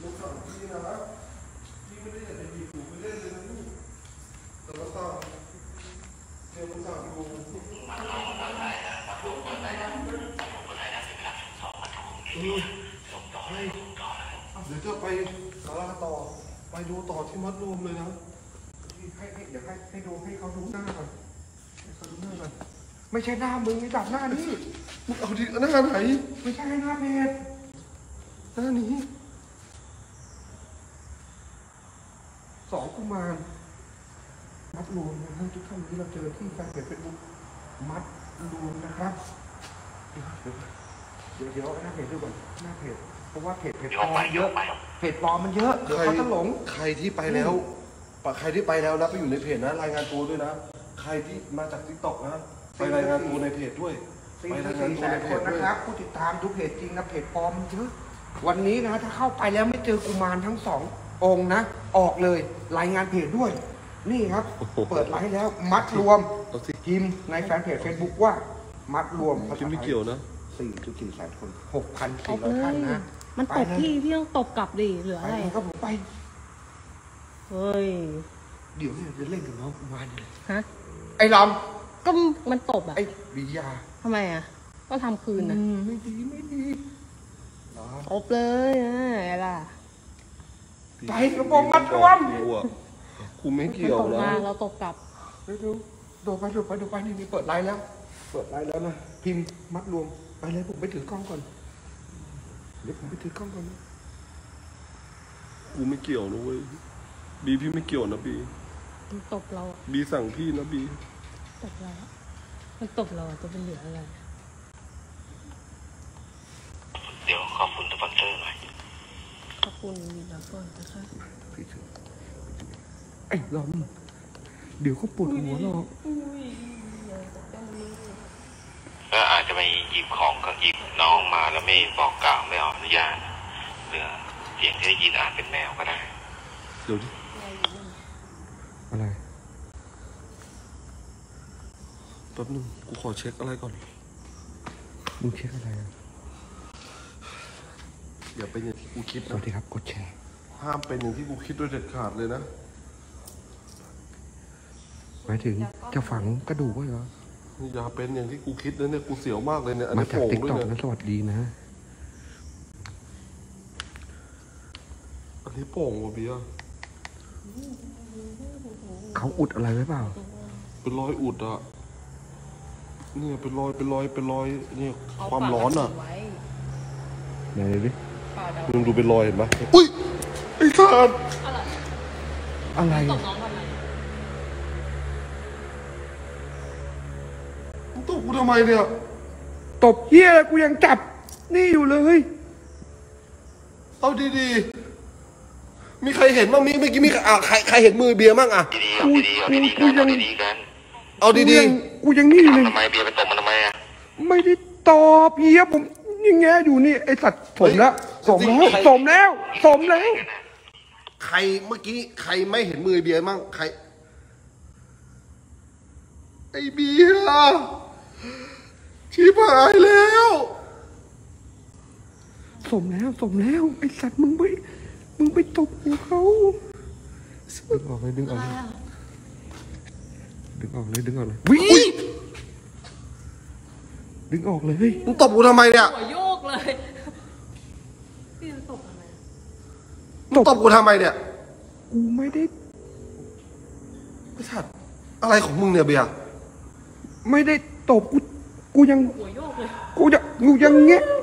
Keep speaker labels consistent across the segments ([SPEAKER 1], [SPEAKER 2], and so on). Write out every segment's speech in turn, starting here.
[SPEAKER 1] มึงสั่งพี่นะพี่ไม่ได้อยากจะหยิบหูไปเล่นเลยนะนี่แต่ว่าสั่งเดี๋ยวมึงสั่งกูเดี๋ยวจะไปสาราต่อไปดูต่อที่มัดรวมเลยนะ
[SPEAKER 2] เดี๋ยวให้ดูให้เขาดูหน้าก่อนให้เขาดูหน้าก่อนไม่ใช่หน้ามึงไอ้ดับหน้านี่
[SPEAKER 1] มึงเอาดิหน้าไหน
[SPEAKER 2] ไม่ใช่หน้าเพจ
[SPEAKER 1] หน้านี้
[SPEAKER 2] 2 กุมารมัดรวมนะฮะทุกท่านที่เราเจอที่แฟนเพจเฟซบุ๊กมัดรวมนะครับเดี๋ยวหน้าเพจดูก่อนหน้าเพจเพราะว่าเพจปลอมเยอะเพจปลอมมันเยอะเดี๋ยวเขาจะหลง
[SPEAKER 1] ใครที่ไปแล้วใครที่ไปแล้วนะไปอยู่ในเพจนะรายงานตัวด้วยนะใครที่มาจากทิกตอกนะไปรายงานตัวในเพจด้วยไปรายงานตัวในเพจด้วย
[SPEAKER 2] นะครับผู้ติดตามทุกเพจจริงนะเพจปลอมเยอะวันนี้นะถ้าเข้าไปแล้วไม่เจอกุมารทั้ง2 องค์นะออกเลยรายงานเพจด้วยนี่ครับเปิดไลฟ์แล้วมัดรวมพิมพ์ในแฟนเพจ Facebook ว่ามัดรวม
[SPEAKER 1] พิมพ์ไม่เกี่ยวนะ
[SPEAKER 2] 4.4 แสนคน 6,400 ท่านนะ
[SPEAKER 3] มันตบพี่ต้องตบกลับดิเหลืออะไร
[SPEAKER 2] ก็ผมไป
[SPEAKER 3] เฮ้ย
[SPEAKER 2] เดี๋ยวจะเล่นกับน้องกุมารเลย
[SPEAKER 3] ฮะ
[SPEAKER 2] ไอ้ล
[SPEAKER 3] ำก็มันตบอ่ะ
[SPEAKER 2] ไอ้วิยา
[SPEAKER 3] ทำไมอ่ะก็ทำคืนนะ
[SPEAKER 2] ไม่ดี
[SPEAKER 3] ตบเลยอะไรล่ะ
[SPEAKER 2] ใจกระโปรงมัดรวม
[SPEAKER 1] กูไม่เกี่ยวนะ
[SPEAKER 3] เราตบกลับ
[SPEAKER 2] ดูไปนี่เปิดไลน์แล้วนะพิมพ์มัดรวมไปเลยผมไปถือกล้องก่อนเดี๋ยวผมไปถือกล้องก่อนนะ
[SPEAKER 1] กูไม่เกี่ยวนะเว้ยบีพี่ไม่เกี่ยวนะบี
[SPEAKER 3] มันตบเรา
[SPEAKER 1] บีสั่งพี่นะบี
[SPEAKER 3] ตบเรามันตบเราจะเป็นเหลืออะไร
[SPEAKER 4] เดี๋ยวขอบคุณสปอนเซอร์หน่อย
[SPEAKER 3] ขอบคุณมีแล้วก่อนนะคะ
[SPEAKER 2] พี่ถือไอ้ลมเดี๋ยวเขาปวดหัวหรอก
[SPEAKER 4] ก็อาจจะไปหยิบของกับหยิบน้องมาแล้วไม่บอกกล่าวไม่อนุญาตหรือเสียงที่ได้ยินอาจเป็นแมวก็ได้
[SPEAKER 1] เดี๋ยวดิ
[SPEAKER 2] อะไร
[SPEAKER 1] แป๊บนึงกูขอเช็คอะไรก่อน
[SPEAKER 2] มึงเช็คอะไร
[SPEAKER 1] อย่าเป็นอย่างที่กูคิดนะ
[SPEAKER 2] สวัสดีครับกดแชร์
[SPEAKER 1] ห้ามเป็นอย่างที่กูคิดด้วยเด็ดขาดเลยนะ
[SPEAKER 2] หมายถึงจะฝังกระดูกไว้เหรอ
[SPEAKER 1] อย่าเป็นอย่างที่กูคิดนะเนี่ยกูเสียวมากเลยเนี่ย
[SPEAKER 2] มาจากติ๊กต็อกนะสวัสดีนะ
[SPEAKER 1] อันนี้โป่งว่ะเบียร์
[SPEAKER 2] เขาอุดอะไรไว้เปล่า
[SPEAKER 1] เป็นรอยอุดอ่ะเนี่ยเป็นรอยเนี่ยความร้อนอ่ะ
[SPEAKER 2] ไหนดิ
[SPEAKER 1] มึงดูเป็นรอยเห็นไหมอุ้ยไอ้สัตว์
[SPEAKER 2] อะไร
[SPEAKER 3] ตบน้องทำไม
[SPEAKER 1] มึงตบกูทำไมเนี่ย
[SPEAKER 2] ตบเหี้ยอะไรกูยังจับนี่อยู่เลย
[SPEAKER 1] เอาดีๆมีใครเห็นบ้างมีเมื่อกี้มีใครเห็นมือเบียร์บ้างอ่ะ
[SPEAKER 4] กูยังกัน
[SPEAKER 1] เอาดี
[SPEAKER 2] ๆกูยังนี่เลย
[SPEAKER 4] ทำไมเบียร์ไปตบมันทำไมอ่ะ
[SPEAKER 2] ไม่ได้ตอบเหี้ยผมยังแงอยู่นี่ไอสัตว์สมแล้ว
[SPEAKER 1] ใครเมื่อกี้ใครไม่เห็นมือเบียร์บ้างใครไอเบียร์ชิบหายแล้ว
[SPEAKER 2] สมแล้วไอสัตว์มึงไปตบหัวเขาดึงออกเลยวิ่งดึงออกเลย
[SPEAKER 1] มึงตบกูทำไมเนี่ย
[SPEAKER 3] หัวโยกเลยพี่จะตบทำไม
[SPEAKER 1] มึงตบกูทำไมเนี่ย
[SPEAKER 2] กูไม่ได้
[SPEAKER 1] ไอ้สัตว์อะไรของมึงเนี่ยเบียร์
[SPEAKER 2] ไม่ได้ตบกูยัง
[SPEAKER 3] หัวโยกเลย
[SPEAKER 2] กูยังเงี้ย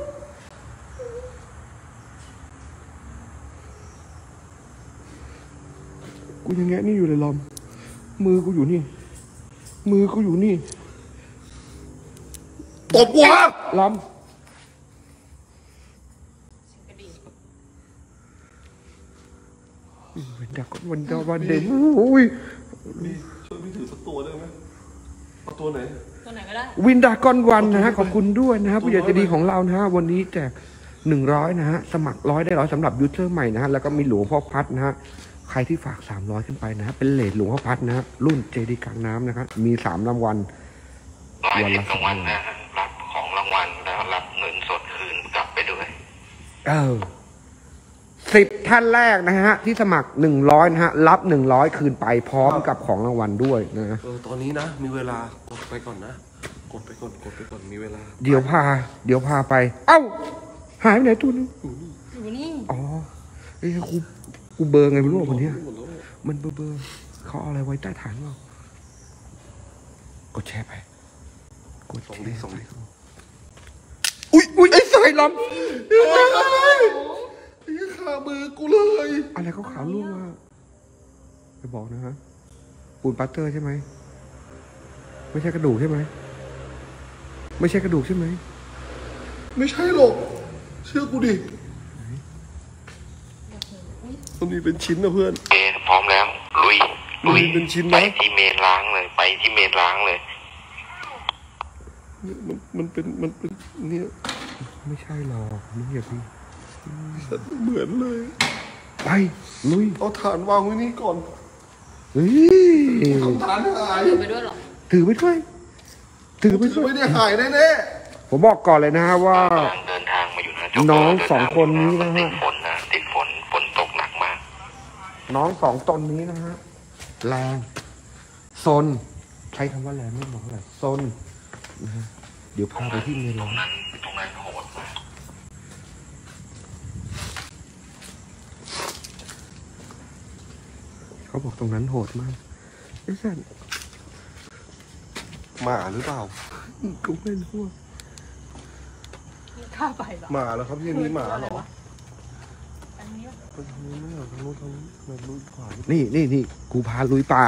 [SPEAKER 2] กูยังแงะนี่อยู่เลยลอมมือกูอยู่นี่
[SPEAKER 1] ตบกูฮะ
[SPEAKER 2] ลอมเป็นดักวันเด่นอุ้ย
[SPEAKER 1] ช่วยพี่ถือสักตัวได้ไหมเอาตัวไหน
[SPEAKER 3] ก็ได้
[SPEAKER 2] วินดากอนวันนะฮะขอบคุณด้วยนะฮะผู้ใหญ่ใจดีของเรานะฮะวันนี้แจก100นะฮะสมัคร100ได้100สำหรับยูเซอร์ใหม่นะฮะแล้วก็มีหลวงพ่อพัดนะฮะใครที่ฝาก300ขึ้นไปนะฮะเป็นเลทหลวงพ่อพัดนะฮะรุ่นเจดีกลางน้ำนะครับมี3รางวัล
[SPEAKER 4] วันละรางวัลนะรับของรางวัลแล้วรับเงินสดคืนกลับไปด้วย
[SPEAKER 2] 10 ท่านแรกนะฮะที่สมัคร100นะฮะรับ100คืนไปพร้อมกับของรางวัลด้วยนะ
[SPEAKER 1] ตอนนี้นะมีเวลากดไปก่อนนะกดไปก่อนมีเวลา
[SPEAKER 2] เดี๋ยวพาไปเอ้าหายไปไหนตัวนึง
[SPEAKER 3] อยู่นี่
[SPEAKER 2] อ๋อไอ้กูเบอร์ไงไม่รู้คนเนี้ยมันเบอร์เขาเอาอะไรไว้ใต้ฐานเรากดแชร์ไปกดแชร์ไปอุ้ยไอ้สายลำ
[SPEAKER 1] ขามือกูเลย
[SPEAKER 2] อะไรเขาขาวลุ่มมาไปบอกนะฮะปูนปัตเตอร์ใช่ไหมไม่ใช่กระดูกใช่ไหมไม่ใช่กระดูกใช่ไหม
[SPEAKER 1] ไม่ใช่หรอกเชื่อกูดิมันมีเป็นชิ้นนะเพื่อน
[SPEAKER 4] โอเคพร้อมแล้วลุย
[SPEAKER 1] เป็นชิ้น
[SPEAKER 4] ไป
[SPEAKER 1] นะ
[SPEAKER 4] ที่เมนล้างเลยไปที่เมนล้างเลย
[SPEAKER 1] มันเป็นเนี่ย
[SPEAKER 2] ไม่ใช่หรอกมึงอย่าพี่
[SPEAKER 1] เหมือนเลย
[SPEAKER 2] ไปลุย
[SPEAKER 1] เอาฐานวางไว้นี่ก่อน
[SPEAKER 2] เฮ้ย
[SPEAKER 1] ฐานหาย
[SPEAKER 3] ถือไปด้วยเหรอ
[SPEAKER 2] ถือไปด้วยถือไปด้วย
[SPEAKER 1] ไม่ได้หายแน่
[SPEAKER 2] ผมบอกก่อนเลยนะฮะว่า
[SPEAKER 4] เดินทางมาอยู่นะ
[SPEAKER 2] น้องสองคนนี้นะฮะ
[SPEAKER 4] ติดฝนนะติดฝนตกหนักมาก
[SPEAKER 2] น้องสองตนนี้นะฮะแรงซนใช้คำว่าแรงไม่บอกอะไรซนนะฮะเดี๋ยวพาไปที่เม
[SPEAKER 4] ตร
[SPEAKER 2] ลอง
[SPEAKER 4] นั้นโหดมาก
[SPEAKER 2] เขาบอกตรงนั้นโหดมากไอ้สัน
[SPEAKER 1] หมาหรือเปล่า
[SPEAKER 2] กูไม่รู้
[SPEAKER 3] ข้าไปเหรอ
[SPEAKER 1] หมาแล้วครับที่นี่หมาเหรอ
[SPEAKER 3] อันนี้
[SPEAKER 1] ทางนู้นไม่เหรอทางนู้นมาลุยขวา
[SPEAKER 2] นี่กูพาลุยป่า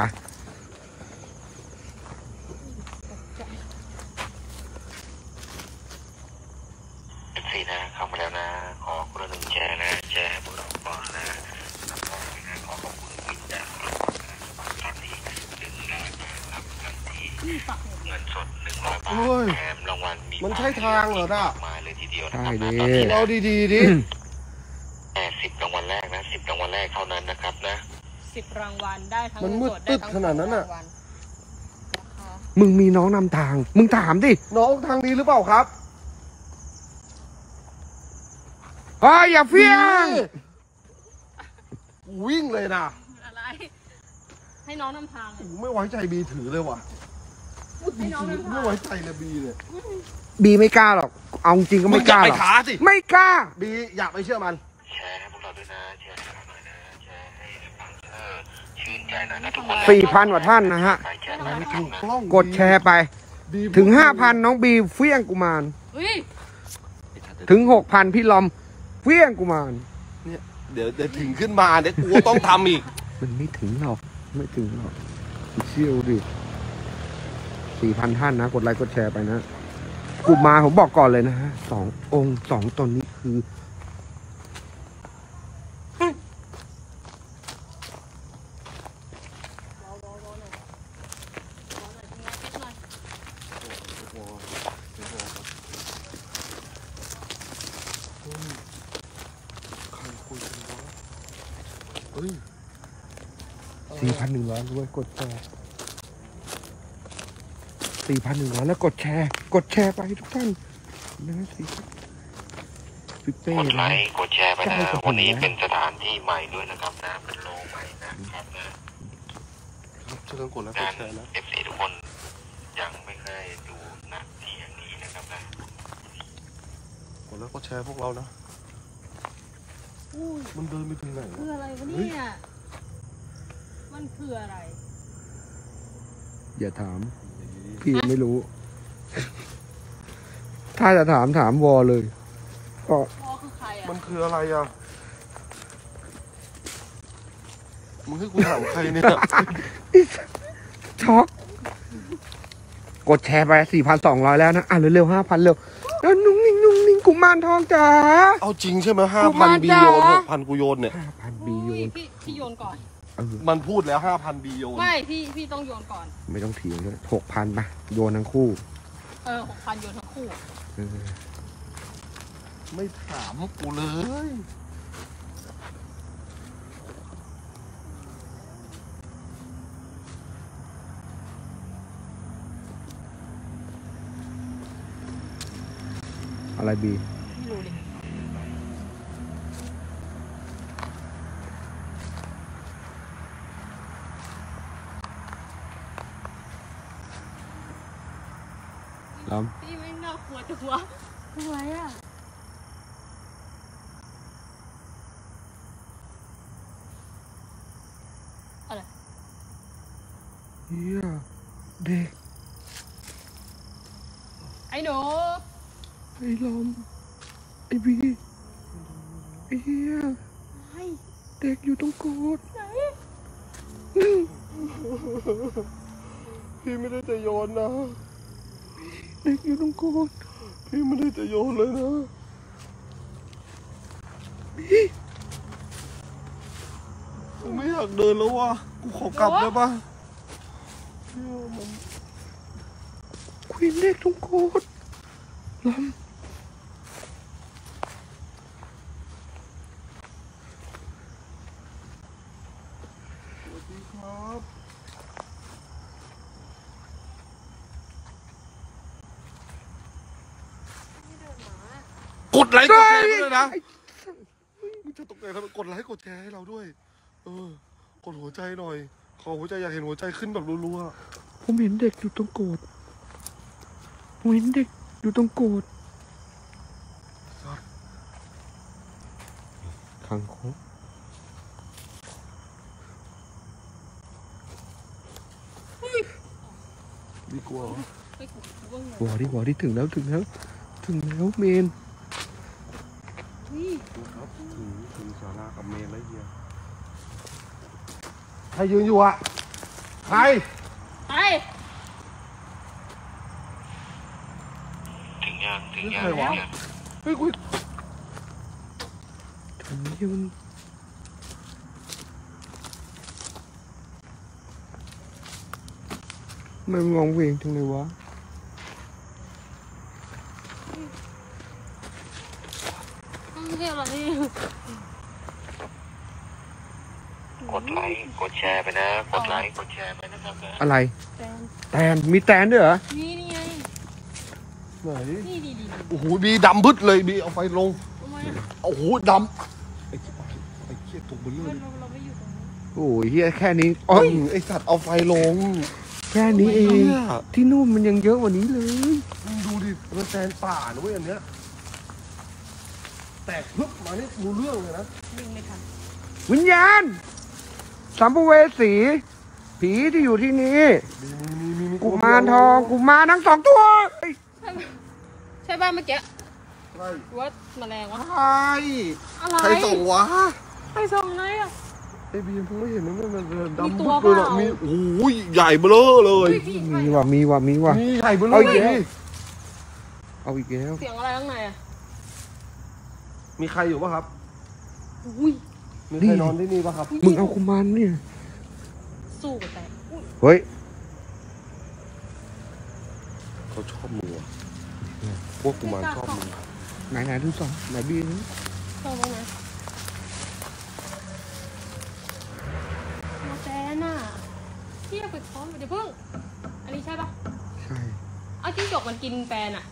[SPEAKER 4] 14นะเข้ามาแล้วนะขอคนละหนึ่งแชร์นะแชร์ให้พวกเราก่อนนะแล้วก็ขอขอบคุณมิตรจากท่านที่100 บาทครับทันทีเงินสด100 บาทแถมรางวัลมี
[SPEAKER 1] มันใช่ทางเหรอน่ะ
[SPEAKER 4] มาเลยทีเดียวนะ
[SPEAKER 2] ใช่
[SPEAKER 4] ครับ
[SPEAKER 2] ดิ
[SPEAKER 1] เราดีๆดิ
[SPEAKER 4] แต่10 รางวัลแรกนะ10 รางวัลแรกเท่านั้นนะครับนะ
[SPEAKER 3] 10 รางวัลได้ทั้ง
[SPEAKER 1] มันมืด
[SPEAKER 3] เงิส
[SPEAKER 1] ตึ๊ด
[SPEAKER 3] ไทั้ง
[SPEAKER 1] ขนาดนั้นน่ะ
[SPEAKER 3] รางวัลราคา
[SPEAKER 2] มึงมีน้องนำทาง มึงถามดิ
[SPEAKER 1] น้องทางนี้หรือเปล่าครับ
[SPEAKER 2] เฮ้ยอย่าเฟี้ยง
[SPEAKER 1] วิ่งเลยนะ
[SPEAKER 3] อะไร ให้น้องนำทาง
[SPEAKER 1] โอ้โหไม่ไว้ใจบีถือเลยว่ะ
[SPEAKER 3] ให้น้องนำทาง
[SPEAKER 1] ไม่ไว้ใจเลยบีเนี่ย
[SPEAKER 2] บีไม่กล้าหรอก เอาจริงก็ไม่กล้าหรอก
[SPEAKER 1] มึงอย่าไปท้าสิ
[SPEAKER 2] ไม่กล้า
[SPEAKER 1] บีอยากไปเชื่อมัน
[SPEAKER 4] แชร์ให้พวกเราด้วยนะแชร์ให้เราหน่อยนะแชร์ให้สปอนเซอร์ชื่นใจหน่อยนะทุกคน
[SPEAKER 2] 4,000 กว่าท่านนะฮะ
[SPEAKER 4] ไปแชร์
[SPEAKER 1] ไม่
[SPEAKER 4] ไป
[SPEAKER 1] ถูก
[SPEAKER 4] นะ
[SPEAKER 1] ต้อง
[SPEAKER 2] กดแชร์ไป
[SPEAKER 1] บี
[SPEAKER 2] ถึง 5,000 น้องบีเฟี้ยงกุมาร
[SPEAKER 3] เฮ้ย
[SPEAKER 2] ถึง 6,000 พี่ลอมเฟี้ยงกุมาร
[SPEAKER 1] เนี่ยเดี๋ยวถึงขึ้นมาเดี๋ยวกูต้องทำอีก
[SPEAKER 2] มันไม่ถึงหรอก ไม่ถึงหรอกเชี่ยวดิ 4,000 ท่านนะ กดไลค์กดแชร์ไปนะกุมารผมบอกก่อนเลยนะฮะ2 องค์ 2 ตนนี้คือ
[SPEAKER 1] เฮ้ย
[SPEAKER 2] 4,100ด้วยกดแชร์ 4,100 แล้วกดแชร์ กดแชร์ไปทุกท่านนะสิพี่เป้
[SPEAKER 4] กดไล
[SPEAKER 2] นะ
[SPEAKER 4] ค์กดแชร์ไปนะวันนี้เป็นสถานที่ใหม่ด้วยนะครับนะเป็นโลใหม่นะครับนะ
[SPEAKER 1] ช่วยกันกดแล้วก
[SPEAKER 4] งา
[SPEAKER 1] ด
[SPEAKER 4] น
[SPEAKER 1] แชร์นะ
[SPEAKER 4] FC ทุกคนยังไม่เคยดูนะที่อย่างนี้นะครับนะ
[SPEAKER 1] กดแล้วกดแชร์พวกเรานะมันเดินไปถึงไหน
[SPEAKER 3] คือ
[SPEAKER 1] วะ
[SPEAKER 3] อะไรวะเนี่ย มันคืออะไร
[SPEAKER 2] อย่าถาม พี่ไม่รู้ ถ้าจะถามวอเลย ก็
[SPEAKER 3] พ่อคือใครอ่ะ
[SPEAKER 1] มันคืออะไรอ่ะมึงให้กูถามใครเนี่ย
[SPEAKER 2] ช็อกกดแชร์ไป 4,200 แล้วนะ อ่ะเร็วๆ 5,000 เร็วแล้วนุ่งนิ่งกุมารทองจ๋า
[SPEAKER 1] เอาจริงใช่ไหม
[SPEAKER 2] กูมา
[SPEAKER 1] 5,000บี
[SPEAKER 2] จ้า
[SPEAKER 1] โยน6,000กูโยนเนี่ย
[SPEAKER 2] 5,000 บีโย
[SPEAKER 3] อุ้ย
[SPEAKER 2] น
[SPEAKER 3] พี่โยนก่อน
[SPEAKER 1] มันพูดแล้ว 5,000บีโยน
[SPEAKER 3] ไม่พี่ต้องโยนก่อน
[SPEAKER 2] ไม่ต้องเถียงเลย6,000ป่ะโยนทั้งคู่
[SPEAKER 3] 6,000โยนทั้งคู่
[SPEAKER 2] เออ
[SPEAKER 1] ไม่ถามกูเลย
[SPEAKER 2] อะไรบี
[SPEAKER 3] ไม่รู้ดิ
[SPEAKER 2] ล้อม
[SPEAKER 3] พี่ไม่น่ากลัวจังวะอะไรอ่ะอะไร
[SPEAKER 2] เฮียเด็ก
[SPEAKER 3] ไอ้หนู
[SPEAKER 2] ไอ้ล้อมไอ้บีไอ้เฮีย
[SPEAKER 3] ไอ้
[SPEAKER 2] เด็กอยู่ตรงโกด
[SPEAKER 3] ไหน
[SPEAKER 1] พี่ไม่ได้จะโยนนะ
[SPEAKER 2] เด็กอยู่ตรงโกด
[SPEAKER 1] พี่ไม่ได้จะโยนเลยนะ
[SPEAKER 2] บี
[SPEAKER 1] กูไม่อยากเดินแล้วว่ะกูขอกลับได้ปะ
[SPEAKER 2] ควีนเด็กตรงโกดล้อม
[SPEAKER 1] สวัสดีครับ กดไลค์กดแชร์ด้วยนะมึงจะตกใจทำไมกดไลค์กดแชร์ให้เราด้วย กดหัวใจหน่อย ขอหัวใจอยากเห็นหัวใจขึ้นแบบรัว
[SPEAKER 2] ผมเห็นเด็กอยู่ตรงโกดผมเห็นเด็กอยู่ตรงโกดขังคก
[SPEAKER 1] ๆดีกว่า
[SPEAKER 3] ไปกูว่าไง
[SPEAKER 2] วอดิถึงแล้วเมน
[SPEAKER 3] นี่
[SPEAKER 1] ดูครับถึงศาลากับเมนแล้วเฮียใครยืนอยู่อ่ะ ใคร
[SPEAKER 3] ไป
[SPEAKER 4] ถึงยัง
[SPEAKER 1] นี่ใครวะ เฮ้ยกู
[SPEAKER 2] ถึงนี้มันงงเวงจังเลยวะ
[SPEAKER 3] ไม่ใช่อะไร
[SPEAKER 4] กดไลค์กดแชร์ไปนะ กดไลค์กดแชร์ไปนะครับนะ
[SPEAKER 2] อะไร
[SPEAKER 3] แฟน
[SPEAKER 2] แตนมีแตนด้วยเหรอ
[SPEAKER 3] นี่ไง
[SPEAKER 1] ไหน
[SPEAKER 3] นี่ดี
[SPEAKER 1] โอ้โหบีดำพึดเลยบีเอาไฟลง
[SPEAKER 3] ทำไม
[SPEAKER 1] โอ้โหดำไอ้เหี้ยตกบนเรื่อ
[SPEAKER 3] เรา
[SPEAKER 1] ง
[SPEAKER 3] เราไม่อยู่ตรงนี้
[SPEAKER 2] โอ้ยเฮียแค่นี้อ๋อ
[SPEAKER 1] ไอ้สัตว์เอาไฟลง
[SPEAKER 2] แค่นี้เอง
[SPEAKER 1] เนี่ย
[SPEAKER 2] ที่นู่นมันยังเยอะกว่านี้เลย
[SPEAKER 1] มึงดูดิมันแตนป่านะเว้ยอันเนี้ยแตกพึบมานี่รู้เรื่องเลยนะ
[SPEAKER 3] วิ่งไม่ทัน
[SPEAKER 2] วิญญาณสัมภเวสีผีที่อยู่ที่นี่
[SPEAKER 1] มี
[SPEAKER 2] กุมารทองกุมารทั้งสองตัวเอ้ย
[SPEAKER 3] ใช่ป่ะเมื่อกี้
[SPEAKER 1] ใคร
[SPEAKER 3] ว่าแมลงวะ
[SPEAKER 1] ใคร
[SPEAKER 3] อะไร
[SPEAKER 1] ใครส่งวะ
[SPEAKER 3] ใครส่งอะไรอ่ะ
[SPEAKER 1] ไอ้บีมเพิ่งไม่เห็นนะมัน
[SPEAKER 3] มี
[SPEAKER 1] ดำ
[SPEAKER 3] ตั
[SPEAKER 1] พึ
[SPEAKER 3] ว
[SPEAKER 1] ดเลยอะ
[SPEAKER 3] เปล่ามี
[SPEAKER 1] มีโอ้ยใหญ่เบ้อเลย
[SPEAKER 2] มีว่ะมีว่ะ
[SPEAKER 1] มีใหญ่เบ้อเล
[SPEAKER 2] เอา
[SPEAKER 1] ย
[SPEAKER 2] อีกแล้ว เอาอีกแล้ว
[SPEAKER 3] เสียงอะไรข้างในอ่ะ
[SPEAKER 1] มีใครอยู่ปะครับ
[SPEAKER 3] อุ้ย
[SPEAKER 1] มีใครนอนที่นี่ปะครับ
[SPEAKER 2] มึงเอากุมารเนี่ย
[SPEAKER 3] สู้กับแต่อุ้ย
[SPEAKER 2] เฮ้ย
[SPEAKER 1] เขาชอบมึงว่ะพวกกุมารชอบมึง
[SPEAKER 2] ไหนดูสองไหนบีน
[SPEAKER 3] ส่งมานะมาแฟนอ่ะพี่เอาไปพร้อมเดี๋ยวเพิ่งอันนี้ใช่ป่ะ
[SPEAKER 2] ใช่
[SPEAKER 3] เอาจิ้งจกมันกินแฟนอ่ะ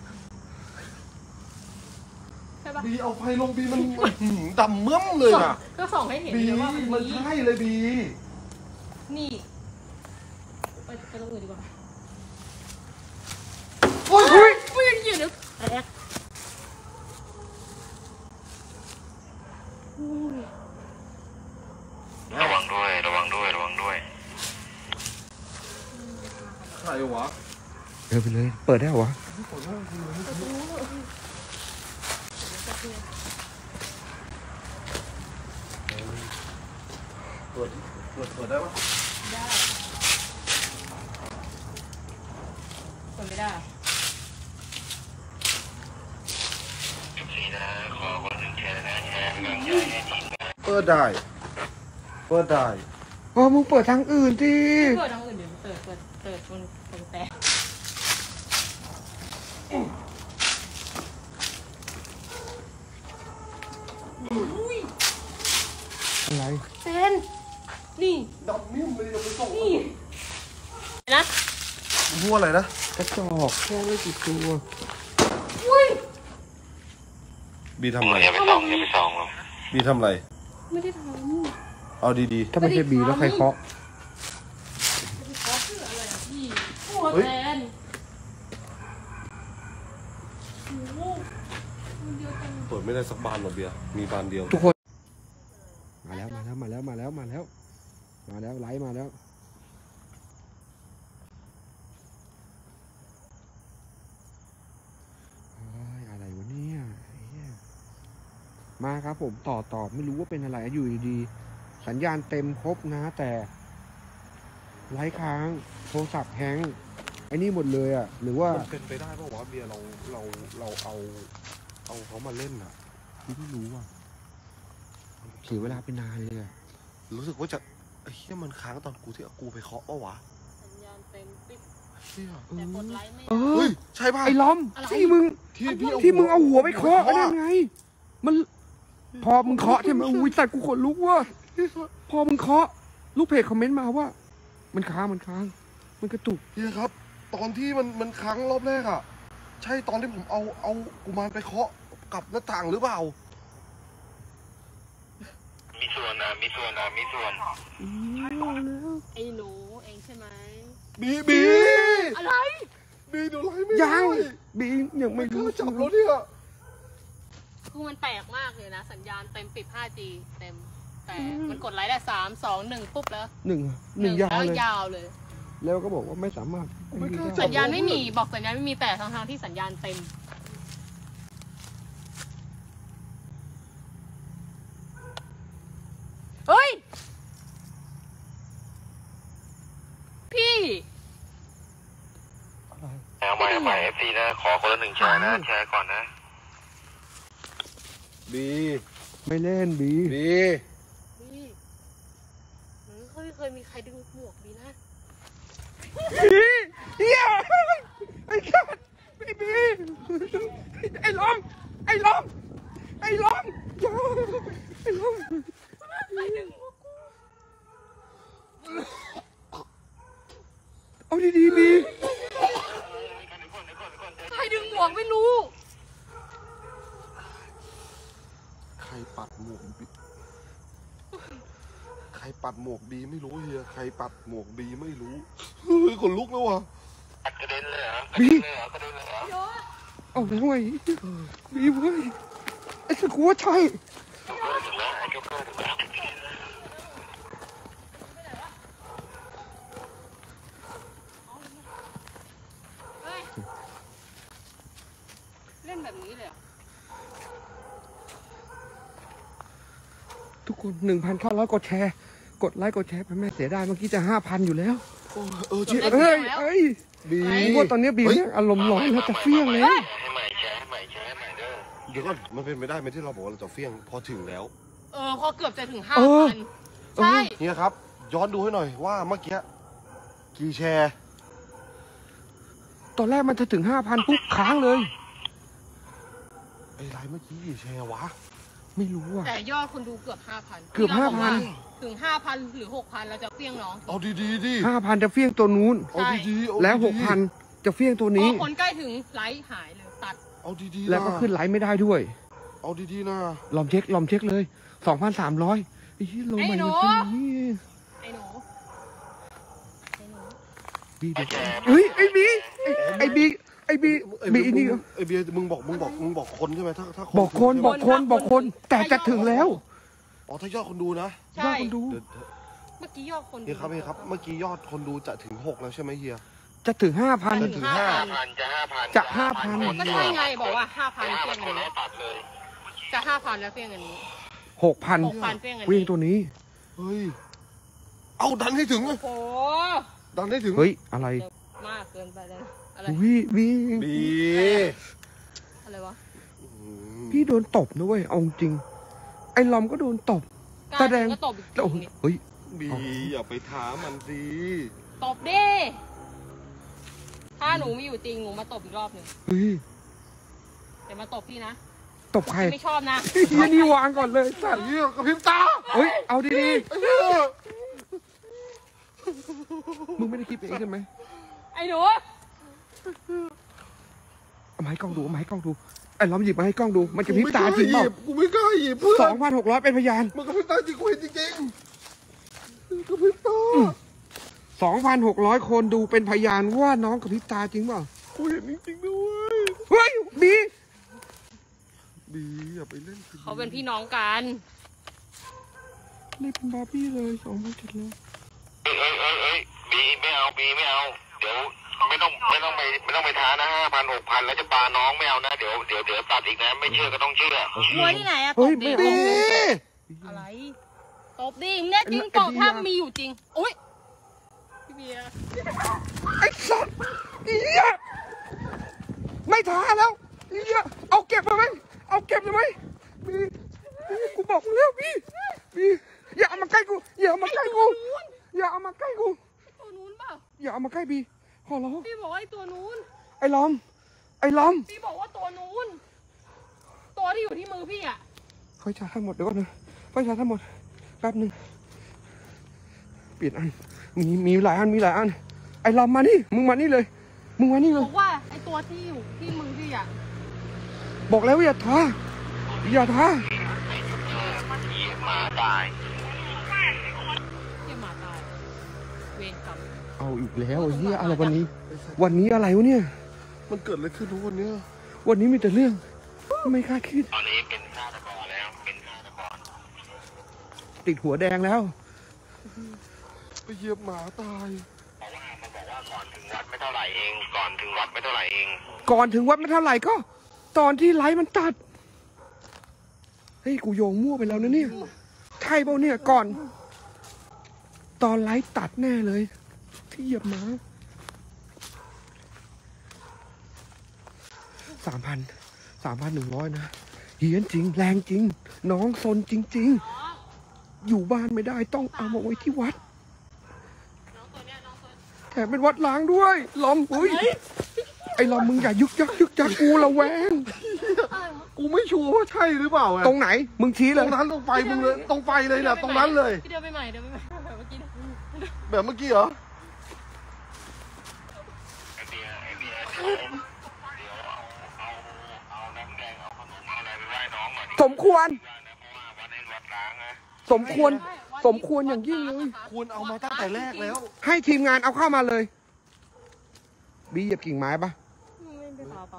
[SPEAKER 3] ใช่ป่ะ
[SPEAKER 1] บีเอาไฟลงบีมันดำเมื่อมเลยอ่ะ
[SPEAKER 3] ก็ส่องให้เห็น
[SPEAKER 1] บี
[SPEAKER 3] เลยว่ามัน
[SPEAKER 1] มัน
[SPEAKER 3] มี
[SPEAKER 1] ใช่เลยบี
[SPEAKER 3] นี่ไปตรงอื่นดีกว่า
[SPEAKER 1] โอ้ย
[SPEAKER 3] ไม่ยังยืนเลยแอ๊กอุ้ย
[SPEAKER 4] ระวังด้วยระวังด้วยระวังด้วย
[SPEAKER 1] ใครวะ
[SPEAKER 2] เดินไปเลย เปิดได้เหรอวะ
[SPEAKER 1] เปิดได้ปะ
[SPEAKER 3] ได้เปิดไม่ได้
[SPEAKER 4] 14นะขอคนหนึ่งแชร์นะแชร์กำลังใจให้ทีมนะ
[SPEAKER 1] เปิดได้
[SPEAKER 2] อ๋อ มึงเปิดทางอื่นสิ
[SPEAKER 3] เปิดทางอื่นเดี๋ยวเปิดมันแต่
[SPEAKER 2] อะไร
[SPEAKER 3] เซนนี่
[SPEAKER 1] ดำนิ่มเลยเราไปส่ง
[SPEAKER 3] นี่นะ
[SPEAKER 1] พูดอะไรนะ
[SPEAKER 2] กระจอกแค่ไม่กี่ตัว
[SPEAKER 3] อุ้ย
[SPEAKER 1] บีทำอะไร
[SPEAKER 4] อย่าไปส่องอย่าไปส่อง
[SPEAKER 1] บีทำอะไร
[SPEAKER 3] ไม่ได้ท
[SPEAKER 1] เอาดี
[SPEAKER 2] ถ้าไม่ใช่บีแล้วใครเคาะ
[SPEAKER 3] ำเขาคืออะไรอ่ะพี่โอ้แซน
[SPEAKER 1] ไม่ได้สักบานหรอกเบียร์มีบานเดียว
[SPEAKER 2] ทุกคนมาแล้วไลฟ์มาแล้วอะไรวะเนี่ยมาครับผมต่อไม่รู้ว่าเป็นอะไรอยู่ดีๆสัญญาณเต็มครบนะแต่ไลฟ์ค้างโทรศัพท์แฮงไอ้นี่หมดเลยอ่ะหรือว่า
[SPEAKER 1] มันเป็นไปได้ป่าววะเบียร์เราเอาเขามาเล่นอ่ะ
[SPEAKER 2] ไม่รู้อ่ะเสียเวลาไปนานเลยอ่ะ
[SPEAKER 1] รู้สึกว่าจะไอ้เหี้ยมันค้างตอนกูที่กูไปเคาะป่าววะ
[SPEAKER 3] สัญญาณเต็มปิ๊บ
[SPEAKER 1] เหี้ย
[SPEAKER 3] แต่กดไลค์ไม่
[SPEAKER 2] เอ
[SPEAKER 3] ได้
[SPEAKER 2] อ
[SPEAKER 1] เฮ้ยใช่ป่ะ
[SPEAKER 2] ไอ้ล้อม
[SPEAKER 3] อะไร
[SPEAKER 2] ที่มึง ที่มึงเอาหัวไปเคาะ
[SPEAKER 1] หัวไปเคาะ
[SPEAKER 2] นั่นไง มันพอมึงเคาะใช่ไหมอุ้ยสัตว์กูขนลุกว่ะพอมึงเคาะลูกเพจคอมเมนต์มาว่า มันค้างมันกระตุก
[SPEAKER 1] เฮียครับ ตอนที่มันค้างรอบแรกอ่ะ ใช่ตอนที่ผมเอากุมารไปเคาะกับหน้าต่างหรือเปล่า
[SPEAKER 4] มีส่วน
[SPEAKER 3] ไอ้หนูเองใช่ไหม
[SPEAKER 1] บี
[SPEAKER 3] อะไร
[SPEAKER 1] บีดูไลฟ์ไม่
[SPEAKER 2] ยั
[SPEAKER 1] ได้
[SPEAKER 2] งบียัง
[SPEAKER 1] ไม่
[SPEAKER 2] ไม่
[SPEAKER 1] กล้า
[SPEAKER 2] รู้
[SPEAKER 1] จับรถเนี่ย
[SPEAKER 3] คือมันแปลกมากเลยนะ สัญญาณเต็มปิด 5G เต็ม แต่มันกดไลค์ได้3 2 1ปุ๊บแล้ว
[SPEAKER 2] หนึ่งยาว
[SPEAKER 3] แล้ว
[SPEAKER 2] เลย
[SPEAKER 3] ยาวเลย
[SPEAKER 2] แล้วก็บอกว่าไม่สามารถ
[SPEAKER 1] ไม่กล้าจั
[SPEAKER 3] สั
[SPEAKER 1] บ
[SPEAKER 3] ญญาณไม่มีบอกสัญญาณไม่มีแต่ทางที่สัญญาณเต็ม เฮ้ย พี่
[SPEAKER 4] เอาใหม่ FC นะ ขอคนละ1แชร์นะ แชร์ก่อนนะ
[SPEAKER 1] บี
[SPEAKER 2] ไม่เล่นบี
[SPEAKER 1] บี
[SPEAKER 3] พี่เหมือนเคยมีใครดึงหมวกดีนะ
[SPEAKER 2] เฮียไอ้กัดไอ้บีไอ้ล้อมอย่าไอ้ล้อม
[SPEAKER 3] ใครดึงหมวกกู
[SPEAKER 2] เอาดีๆบี
[SPEAKER 3] ใครดึงหมวกไม่รู้
[SPEAKER 1] ใครปัดหมวกบีใครปัดหมวกบีไม่รู้เฮียใครปัดหมวกบีไม่รู้เฮ้ยขนลุกแล้วว่ะ
[SPEAKER 4] ปัดกระเด็นเลยเหรอ
[SPEAKER 2] บี
[SPEAKER 4] กระเด็นเลยเหรอ
[SPEAKER 2] เอาแล้วไงบีเว้ยไอ้สกูว่าใช่
[SPEAKER 4] ถึงแล้วไอ้โจ๊กเกอร์ถึงแล้ว
[SPEAKER 3] เฮ้ย เล่นแบบนี้เลยเหรอ
[SPEAKER 2] ทุกคน 1,900 กดแชร์กดไลค์กดแชร์ไปแม่เสียดายเมื่อกี้จะ 5,000 อยู่แล้ว
[SPEAKER 1] จริง
[SPEAKER 3] เกือบ
[SPEAKER 2] เอ้ย
[SPEAKER 3] แล้ว
[SPEAKER 2] เอ้ย
[SPEAKER 1] บี
[SPEAKER 2] ว่าตอนนี้บีมเนี่ยอารมณ์ร้อนแล้วจะเฟี้ยงเลย
[SPEAKER 4] ให้ใหม่แชร์ให้ใหม่เด้อ
[SPEAKER 1] เดี๋ยวก่อนมันเป็นไปได้ไหมที่เราบอกว่าเราจะเฟี้ยงพอถึงแล้ว
[SPEAKER 3] พอเกือบจะถึง
[SPEAKER 2] เออ
[SPEAKER 3] 5,000 ใช่
[SPEAKER 1] เฮียครับ ย้อนดูให้หน่อยว่าเมื่อกี้กี่แชร์
[SPEAKER 2] ตอนแรกมันจะถึง 5,000 ปุ๊บค้างเลย
[SPEAKER 1] ไอ้ไลน์เมื่อกี้กี่แชร์วะ
[SPEAKER 2] ไม่รู้อ่ะ
[SPEAKER 3] แต่ยอดคนดูเกือบ 5,000
[SPEAKER 2] เกือบ
[SPEAKER 3] ที่ราว่า
[SPEAKER 2] 5,000
[SPEAKER 3] ถึง 5,000 หรือ 6,000 เราจะเปี้ยงน้อง
[SPEAKER 1] เอาดีๆดิ
[SPEAKER 2] 5,000 จะเฟี้ยงตัวนู้น
[SPEAKER 1] เอาดีๆเอาดีๆ
[SPEAKER 2] แล้ว 6,000 จะเฟี้ยงตัว
[SPEAKER 3] พ
[SPEAKER 2] นี้
[SPEAKER 3] อคนใกล้ถึงไลค์หายเลยตัด
[SPEAKER 1] เอาดีๆ
[SPEAKER 2] แล้วก็ขึ้นไลฟ์ไม่ได้ด้วย
[SPEAKER 1] เอาดีๆนะ
[SPEAKER 2] ลองเช็คเลย 2,300ไอ้ที่ลงมาอยู่ที่นี่
[SPEAKER 3] ไอ้หนู
[SPEAKER 2] บีเดี๋ยวเฮ้ยไอ้บีไอ้บีบีนี่
[SPEAKER 1] ไอ้เบียร์มึงบอกคนใช่ไหมถ้า
[SPEAKER 2] บอกคน
[SPEAKER 1] ใช่ไหม
[SPEAKER 2] บอกคน แต่จะถึงแล้ว
[SPEAKER 1] อ๋อถ้ายอดคนดูนะ
[SPEAKER 3] ใช่
[SPEAKER 2] ยอดคนดู
[SPEAKER 1] เดี๋ยว
[SPEAKER 3] เมื่อกี้ยอดคนดู
[SPEAKER 1] เฮียครับเมื่อกี้ยอดคนดูจะถึง6แล้วใช่ไหมเฮีย
[SPEAKER 2] จะถึง
[SPEAKER 1] จะ
[SPEAKER 2] 5,000
[SPEAKER 1] ถึง
[SPEAKER 2] 5,000 จะ 5,000
[SPEAKER 3] ก็ใช่ไงบอกว่า 5,000
[SPEAKER 4] 5,000
[SPEAKER 3] เปี้ยง
[SPEAKER 4] ค
[SPEAKER 3] อั
[SPEAKER 4] น
[SPEAKER 3] น
[SPEAKER 4] ให้
[SPEAKER 3] นี้
[SPEAKER 4] ตัดเลย
[SPEAKER 3] จะ 5,000 แล้วเปี้ยงอันนี้
[SPEAKER 2] 6,000
[SPEAKER 3] 6,000 เปี้ยงอัน
[SPEAKER 2] เวียง
[SPEAKER 3] นี้
[SPEAKER 2] ตัวนี้
[SPEAKER 1] เฮ้ยเอาดันให้ถึง
[SPEAKER 3] โอ้โห
[SPEAKER 1] ดันให้ถึง
[SPEAKER 2] เฮ้ย อะไร
[SPEAKER 3] มากเกินไปเลยนะอะไร
[SPEAKER 2] วี
[SPEAKER 1] บี
[SPEAKER 3] อะไรวะ
[SPEAKER 2] พี่โดนตบนะเว้ย เอาจริง ไอ้ลอมก็โดนตบ
[SPEAKER 3] กล้า
[SPEAKER 2] แสดง
[SPEAKER 3] ก็ตบอีก
[SPEAKER 2] แล้วโอ้โห
[SPEAKER 3] ที
[SPEAKER 2] เฮ้ย
[SPEAKER 1] บีอย่าไปท้ามันสิ
[SPEAKER 3] ตบดิถ้าหนูไม่อยู่จริงหนูมาตบอีกรอบหนึ่ง
[SPEAKER 2] เฮ้ย
[SPEAKER 3] เดี๋ยวมาตบพี่นะ
[SPEAKER 2] ตบใคร
[SPEAKER 3] พี่ไม่ชอบนะ
[SPEAKER 2] เฮียนี่วางก่อนเลยสัตว์
[SPEAKER 1] เฮียกระพริบตา
[SPEAKER 2] เฮ้ย เอาดี
[SPEAKER 1] ไอ้เฮีย
[SPEAKER 2] ๆ มึงไม่ได้คิดเองใช่ไหม
[SPEAKER 3] ไอ้หนู
[SPEAKER 2] เอามาให้กล้องดูเอามาให้กล้องดู ไอ้ลอมหยิบมาให้กล้องดู มันจะพริบตาจริงเปล่า
[SPEAKER 1] กูไม่กล้าหยิบเพื่อน
[SPEAKER 2] 2,600 เป็นพยาน
[SPEAKER 1] มันกระพริบตาจริงกูเห็นจริงๆกระพริบตา
[SPEAKER 2] 2,600 คนดูเป็นพยานว่าน้องกับพริบตาจริงเปล่า
[SPEAKER 1] กูเห็นจริงๆด้วย
[SPEAKER 2] เฮ้ยบี
[SPEAKER 1] บีอย่าไปเล่น
[SPEAKER 3] เขาเป็นพี่น้องกัน
[SPEAKER 2] นี่เป็นบาร์บี้เลย2,700เลย
[SPEAKER 4] บีไม่เอาเดี๋ยวไม่ต้องไปท้านะ5,000 6,000แล้วจะปาน้องไม่เอานะเดี๋ยวตัดอีกนะไม่เชื่อก็ต้องเชื่อ
[SPEAKER 3] วัวที่ไหนอะต
[SPEAKER 2] เฮ้ย
[SPEAKER 3] บ
[SPEAKER 2] ไม่
[SPEAKER 3] ดิ
[SPEAKER 2] เอา
[SPEAKER 3] อะไรตบดิเนี่ยจริงตบถ้ามีอยู่จริงอุ้ยพี่เบียร์
[SPEAKER 2] ไอ้สัตว์อีเหี้ยไม่ท้าแล้วอีเหี้ยเอาเก็บมาไหมเอาเก็บเลยไหมพี่กูบอกมึงแล้วพี่อย่าเอามาใกล้กูอย่าเอามาใกล้กูอย่าเอามาใกล้กู
[SPEAKER 3] ตัวนู้นเปล่า
[SPEAKER 2] อย่าเอามาใกล้บีขอร้อง
[SPEAKER 3] พี่บอกว่าไอ้ตัวนู้น
[SPEAKER 2] ไอ้ล้อม
[SPEAKER 3] พี่บอกว่าตัวนู้นตัวที่อยู่ที่มือพี่อะ
[SPEAKER 2] ไฟฉายทั้งหมดเดี๋ยวก่อนนะไฟฉายทั้งหมดแป๊บหนึ่งเปลี่ยนอันมีหลายอันไอ้ล้อมมานี่มึงมานี่เลย
[SPEAKER 3] บอกว่าไอ้ตัวที่อยู่ที่มือพี่อะ
[SPEAKER 2] บอกแล้วอย่าท้า
[SPEAKER 4] หมาตาย
[SPEAKER 3] ที่หมาตายเวรกรรม
[SPEAKER 2] เอาอีกแล้วไอ้เหี้ยอะไรวันนี้อะไรวะเนี่ย
[SPEAKER 1] มันเกิดอะไรขึ้นทุกวันเนี้ย
[SPEAKER 2] วันนี้มีแต่เรื่องไม่คาดคิด
[SPEAKER 4] ตอนนี้เป็นฆาตกรแล้วเป็นฆาตกร
[SPEAKER 2] ติดหัวแดงแล้ว
[SPEAKER 1] ไปเหยียบหมาตาย
[SPEAKER 4] มันบอกว่าก่อนถึงวัดไม่เท่าไหร่เองก่อนถึงวัดไม่เท่าไหร่ก็
[SPEAKER 2] ตอนที่ไลฟ์มันตัดเฮ้ยกูโยงมั่วไปแล้วนะเนี่ยใช่เปล่าเนี่ยก่อนตอนไลฟ์ตัดแน่เลยที่เหยียบหมา3,100นะเหี้ยนจริงแรงจริงน้องซนจริงๆอยู่บ้านไม่ได้ต้องเอามาไว้ที่วัด
[SPEAKER 3] น้องตัวเนี้ยน้องตัว
[SPEAKER 2] แถมเป็นวัดล้างด้วยลอมอุ้ยไอ้ลอมมึงอย่ายึกยักกูระแวง
[SPEAKER 1] กูไม่ชัวร์ว่าใช่หรือเปล่าไง
[SPEAKER 2] ตรงไหนมึงชี้
[SPEAKER 1] ต
[SPEAKER 2] เล
[SPEAKER 1] ร
[SPEAKER 2] ย
[SPEAKER 1] งนั้นตรงไฟมึงเลยตรงไฟเลยเนี่ยตรงนั้นเลย
[SPEAKER 3] พี่เดินไปใหม่เมื่อกี้
[SPEAKER 1] แบบเมื่อกี้เหรอ
[SPEAKER 4] ไอเบียร์เดี๋ยวเอาน้ำแดงเอาขนมเอาอะไรไปไหว้น้องหน่อยดิ
[SPEAKER 2] สมควร
[SPEAKER 4] เพราะว่าวันนี้วัดล้างนะ
[SPEAKER 2] สมควรอย่างยิ่งเลย
[SPEAKER 1] ควรเอามาตั้งแต่แรกแล้ว
[SPEAKER 2] ให้ทีมงานเอาเข้ามาเลยบีเหยียบกิ่งไม้ปะ
[SPEAKER 3] เปล่า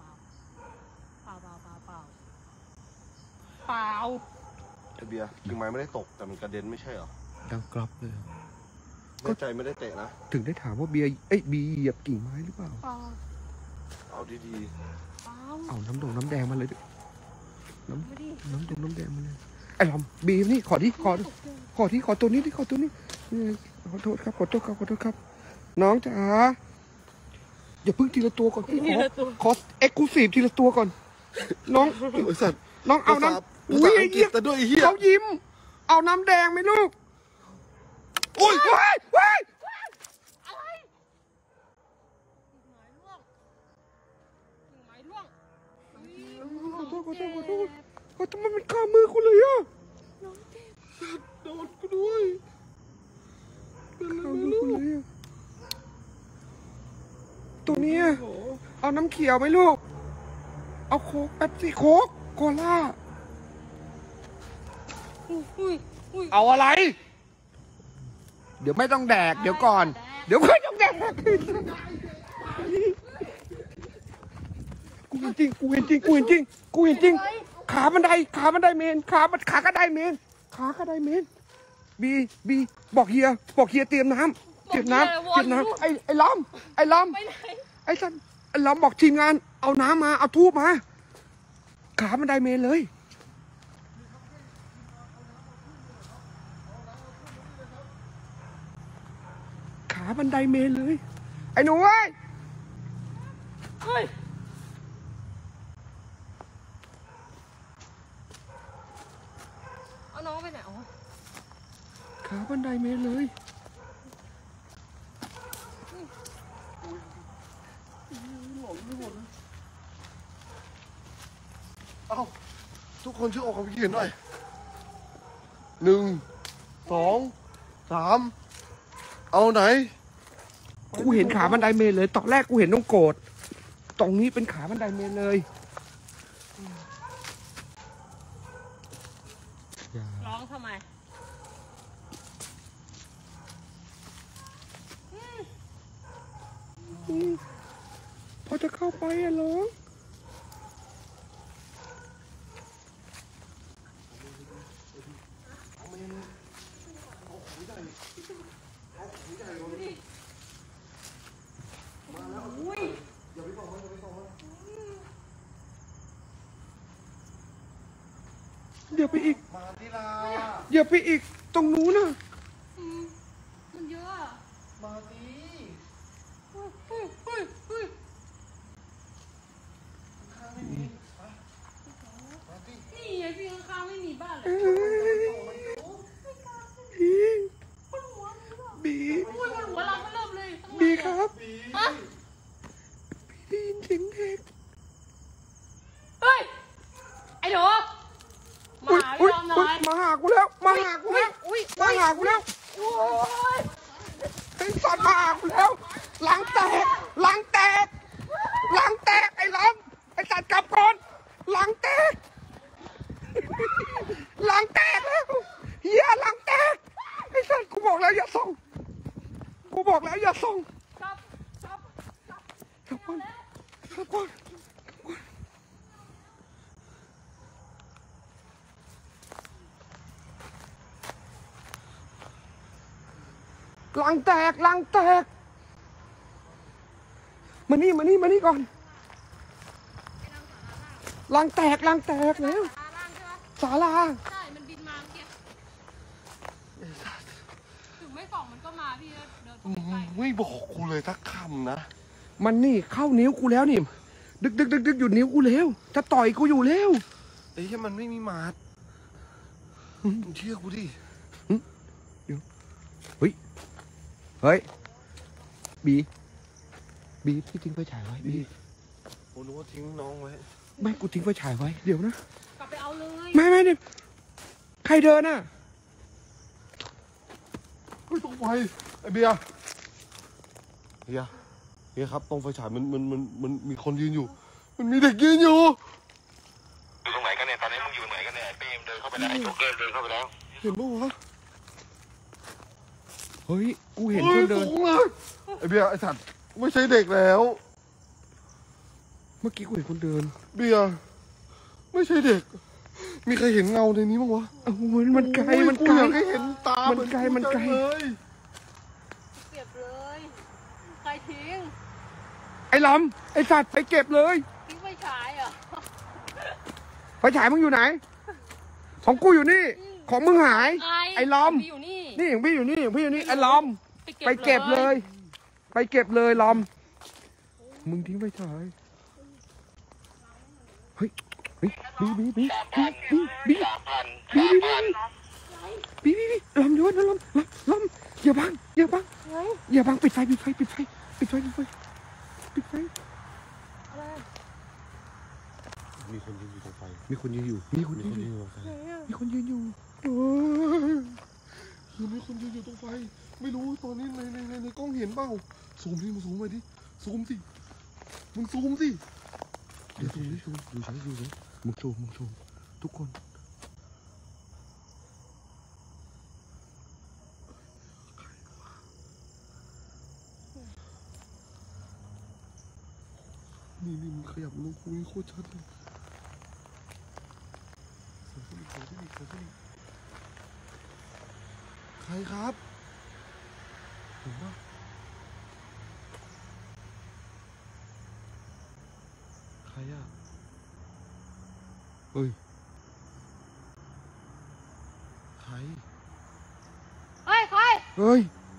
[SPEAKER 1] ไอเบียร์กิ่งไม้ไม่ได้ตกแต่มันกระเด็นไม่ใช่เหรอ
[SPEAKER 2] ดังกรอบเลย
[SPEAKER 1] แน่ใจไม่ได้เตะนะ
[SPEAKER 2] ถึงได้ถามว่าบีเหยียบกิ่งไม้หรือเปล่า
[SPEAKER 1] เอาดี
[SPEAKER 2] เอาน้ำแดงมาเลยดิน้ำแดงมาเลยไอ้ลอมบีนี่ขอตัวนี้นี่ขอโทษครับ น้องจ๋าอย่าเพิ่งทีละตัวก่อนพี่ขอเอ็กซ์คลูซีฟทีละตัวก่อนน้อง
[SPEAKER 1] ๆไอ้สัตว์
[SPEAKER 2] น้องเอาน้ำอุ้ยไอ้เหี้ย
[SPEAKER 1] แต่ด้วยไอ้เหี้ย
[SPEAKER 2] เขายิ้ม เอาน้ำแดงไหมลูก
[SPEAKER 1] โอ้ย
[SPEAKER 2] เฮ้ย
[SPEAKER 3] อะไรกิ่งไม้ร่วง
[SPEAKER 2] ขอโทษทำไมมันข้ามมือคุณเลยอะ
[SPEAKER 1] โดนกูด้วยเป็นอะไร
[SPEAKER 2] ข้าม
[SPEAKER 1] ไม่
[SPEAKER 2] มือ
[SPEAKER 1] รู้
[SPEAKER 2] คุณเลยอะตัวเนี้ยเอาน้ำเขียวไหมลูก เอาโค้กแป๊บซี่โค้กโคล่า
[SPEAKER 3] อุ้ย
[SPEAKER 2] เอาอะไร เดี๋ยวไม่ต้องแดก เดี๋ยวก่อน เดี๋ยวไม่ต้องแดกกูเห็นจริง ขาบันไดเมน ขากระไดเมน บีบอกเฮียเตรียมน้ำไอ้ล้อม
[SPEAKER 3] ไปไหน
[SPEAKER 2] ไอ้สันไอ้ล้อมบอกทีมงาน เอาน้ำมา เอาทูบมา ขาบันไดเมนเลย ขาบันไดเมนเลย ไอ้หนูเว้ย
[SPEAKER 3] เฮ้ยเอาน้องไปไหนอ๋อ
[SPEAKER 2] ขาบันไดเมนเลย
[SPEAKER 1] เอาทุกคนช่วยออกความคิดเห็นหน่อย1 2 3เอาไหน
[SPEAKER 2] กูเห็นขาบันไดเมนเลย ตอนแรกกูเห็นน้องโกรธตรงนี้เป็นขาบันไดเมนเลย
[SPEAKER 3] ร้องทำไม
[SPEAKER 2] พอจะเข้าไปอะร้อง
[SPEAKER 3] อุ้ย
[SPEAKER 1] อย่าไปส่องมันอย่าไปส่องมัน
[SPEAKER 2] เดี๋ยวไปอีก
[SPEAKER 1] มาที่ลา
[SPEAKER 2] เดี๋ยวไปอีกตรงนู้นน่ะ
[SPEAKER 3] มันเยอะอะ
[SPEAKER 1] มาดี
[SPEAKER 3] เฮ้ยเฮ้ยเฮ้ย
[SPEAKER 1] ข้างไม่มีมาดิ
[SPEAKER 3] นี่ไงพี่ข้างๆไม่มีบ้านเลย
[SPEAKER 2] บี
[SPEAKER 3] อุ้ยมันหัวเราไม่เริ่มเลย
[SPEAKER 2] บีครับ
[SPEAKER 3] ฮะ
[SPEAKER 2] ได้ยินเสียงเด็ก
[SPEAKER 3] เฮ้ยไอ้หนูมา
[SPEAKER 2] อุ๊ย
[SPEAKER 3] หา
[SPEAKER 2] อุ๊
[SPEAKER 3] พี่
[SPEAKER 2] ย
[SPEAKER 3] ยอมหน่
[SPEAKER 2] อุ๊
[SPEAKER 3] อย ย
[SPEAKER 2] มาหากูแล้วมาหากูแล้ว
[SPEAKER 3] อุ้ย
[SPEAKER 2] มาหากูแล้ว
[SPEAKER 3] โอ้ย
[SPEAKER 2] ไอ้สัตว์มาหากูแล้วหลังแตกหลังแตกหลังแตกไอ้ล้อมไอ้สัตว์กลับก่อนหลังแตกหลังแตกแล้วเฮียหลังแตกไอ้สัตว์กูบอกแล้วอย่าส่งกูบอกแล้วอย่าส่ง
[SPEAKER 3] ครับ
[SPEAKER 2] กลับก่อนกลับก่อนหลังแตกหลังแตกมานี่ก่อนหลังแตกแล้ว
[SPEAKER 3] ล่างใช่ปะ
[SPEAKER 2] ศาลา
[SPEAKER 3] ใช่มันบินมาเมื่อกี้ถึงไม่ส่องมันก็มาพี่เดินไปใกล้
[SPEAKER 1] ไม่บอกกูเลยสักคำนะ
[SPEAKER 2] มันนี่เข้านิ้วกูแล้วนี่ดึกอยู่นิ้วกูแล้วจะต่อยกูอยู่แล้ว
[SPEAKER 1] ไอ้ที่มันไม่มีหมาดเชื่อกูดิ
[SPEAKER 2] เฮ้ยบีพี่ทิ้งไฟฉายไว้บี
[SPEAKER 1] ผมนึกว่าทิ้งน้องไว้
[SPEAKER 2] ไม่กูทิ้งไฟฉายไว้เดี๋ยวนะ
[SPEAKER 3] กลับไปเอาเลย
[SPEAKER 2] ไม่เนี่ยใครเดินอ่ะ
[SPEAKER 1] เฮ้ยตรงไฟไอ้เบียร์เฮียครับตรงไฟฉายมันมีคนยืนอยู่ มันมีเด็กยืนอยู่
[SPEAKER 4] อยู่ตรงไหนกันเนี่ยตอนนี้มึงอยู่ไหนกันเนี่ยไอ้เป้มเดินเข้าไปแล้วไอ้โจ๊กเกอร์เดินเข้าไปแล้ว
[SPEAKER 1] เห็นปะวะ
[SPEAKER 2] เฮ้ยกูเห็น
[SPEAKER 1] ฮ้
[SPEAKER 2] ค
[SPEAKER 1] ย
[SPEAKER 2] นเดิน
[SPEAKER 1] สูงเลยไอ้เบียร์ไอ้สัตว์ไม่ใช่เด็กแล้ว
[SPEAKER 2] เมื่อกี้กูเห็นคนเดิน
[SPEAKER 1] เบียร์ไม่ใช่เด็ก มีใครเห็นเงาในนี้บ้างวะ
[SPEAKER 2] โอ้โหมันไกล
[SPEAKER 1] โอ้ย
[SPEAKER 2] มันไกล
[SPEAKER 1] อยากให้เห็นตา
[SPEAKER 2] มันไกล
[SPEAKER 1] เหอ
[SPEAKER 2] มันไกล
[SPEAKER 1] จังเลย
[SPEAKER 3] เก็บเลยใครทิ้ง
[SPEAKER 2] ไอ้ลำไอ้สัตว์ไปเก็บเลย
[SPEAKER 3] ทิ้งไฟฉายเหรอ
[SPEAKER 2] ไฟฉายมึงอยู่ไหน ของกูอยู่นี่ ของมึงหาย ไอ้ลำ
[SPEAKER 3] พี่อยู่นี่
[SPEAKER 2] นี่ของพี่อยู่นี่ของพี่อยู่นี่ไอ้ลำไปเก็บเลย ไปเก็บเลยลำมึงทิ้งไฟฉายเฮ้ยบี
[SPEAKER 4] 3,000
[SPEAKER 2] ลำเยอะนะลำอย่าบังปิดไฟ
[SPEAKER 3] อะไร
[SPEAKER 1] มีคนยืนอยู่ตรงไฟ
[SPEAKER 2] มีคนยืนอยู่
[SPEAKER 1] มีคนยืนอยู่ตรงไฟ
[SPEAKER 2] มีคนยืนอยู่
[SPEAKER 1] คือมีคนยืนอยู่ตรงไฟ ไม่รู้ตอนนี้ในกล้องเห็นเปล่าซูมดิมึงซูมไปดิซูมสิมึงซูมสิ
[SPEAKER 2] เดี๋ยวซูมดูใช้มึงซูมทุกคน
[SPEAKER 1] นี่มึงขยับลงคุยโคตรชัดเลยใครครับเห็นปะใครอ่ะเฮ้ยใคร
[SPEAKER 3] เฮ้ยใคร
[SPEAKER 2] เฮ้ย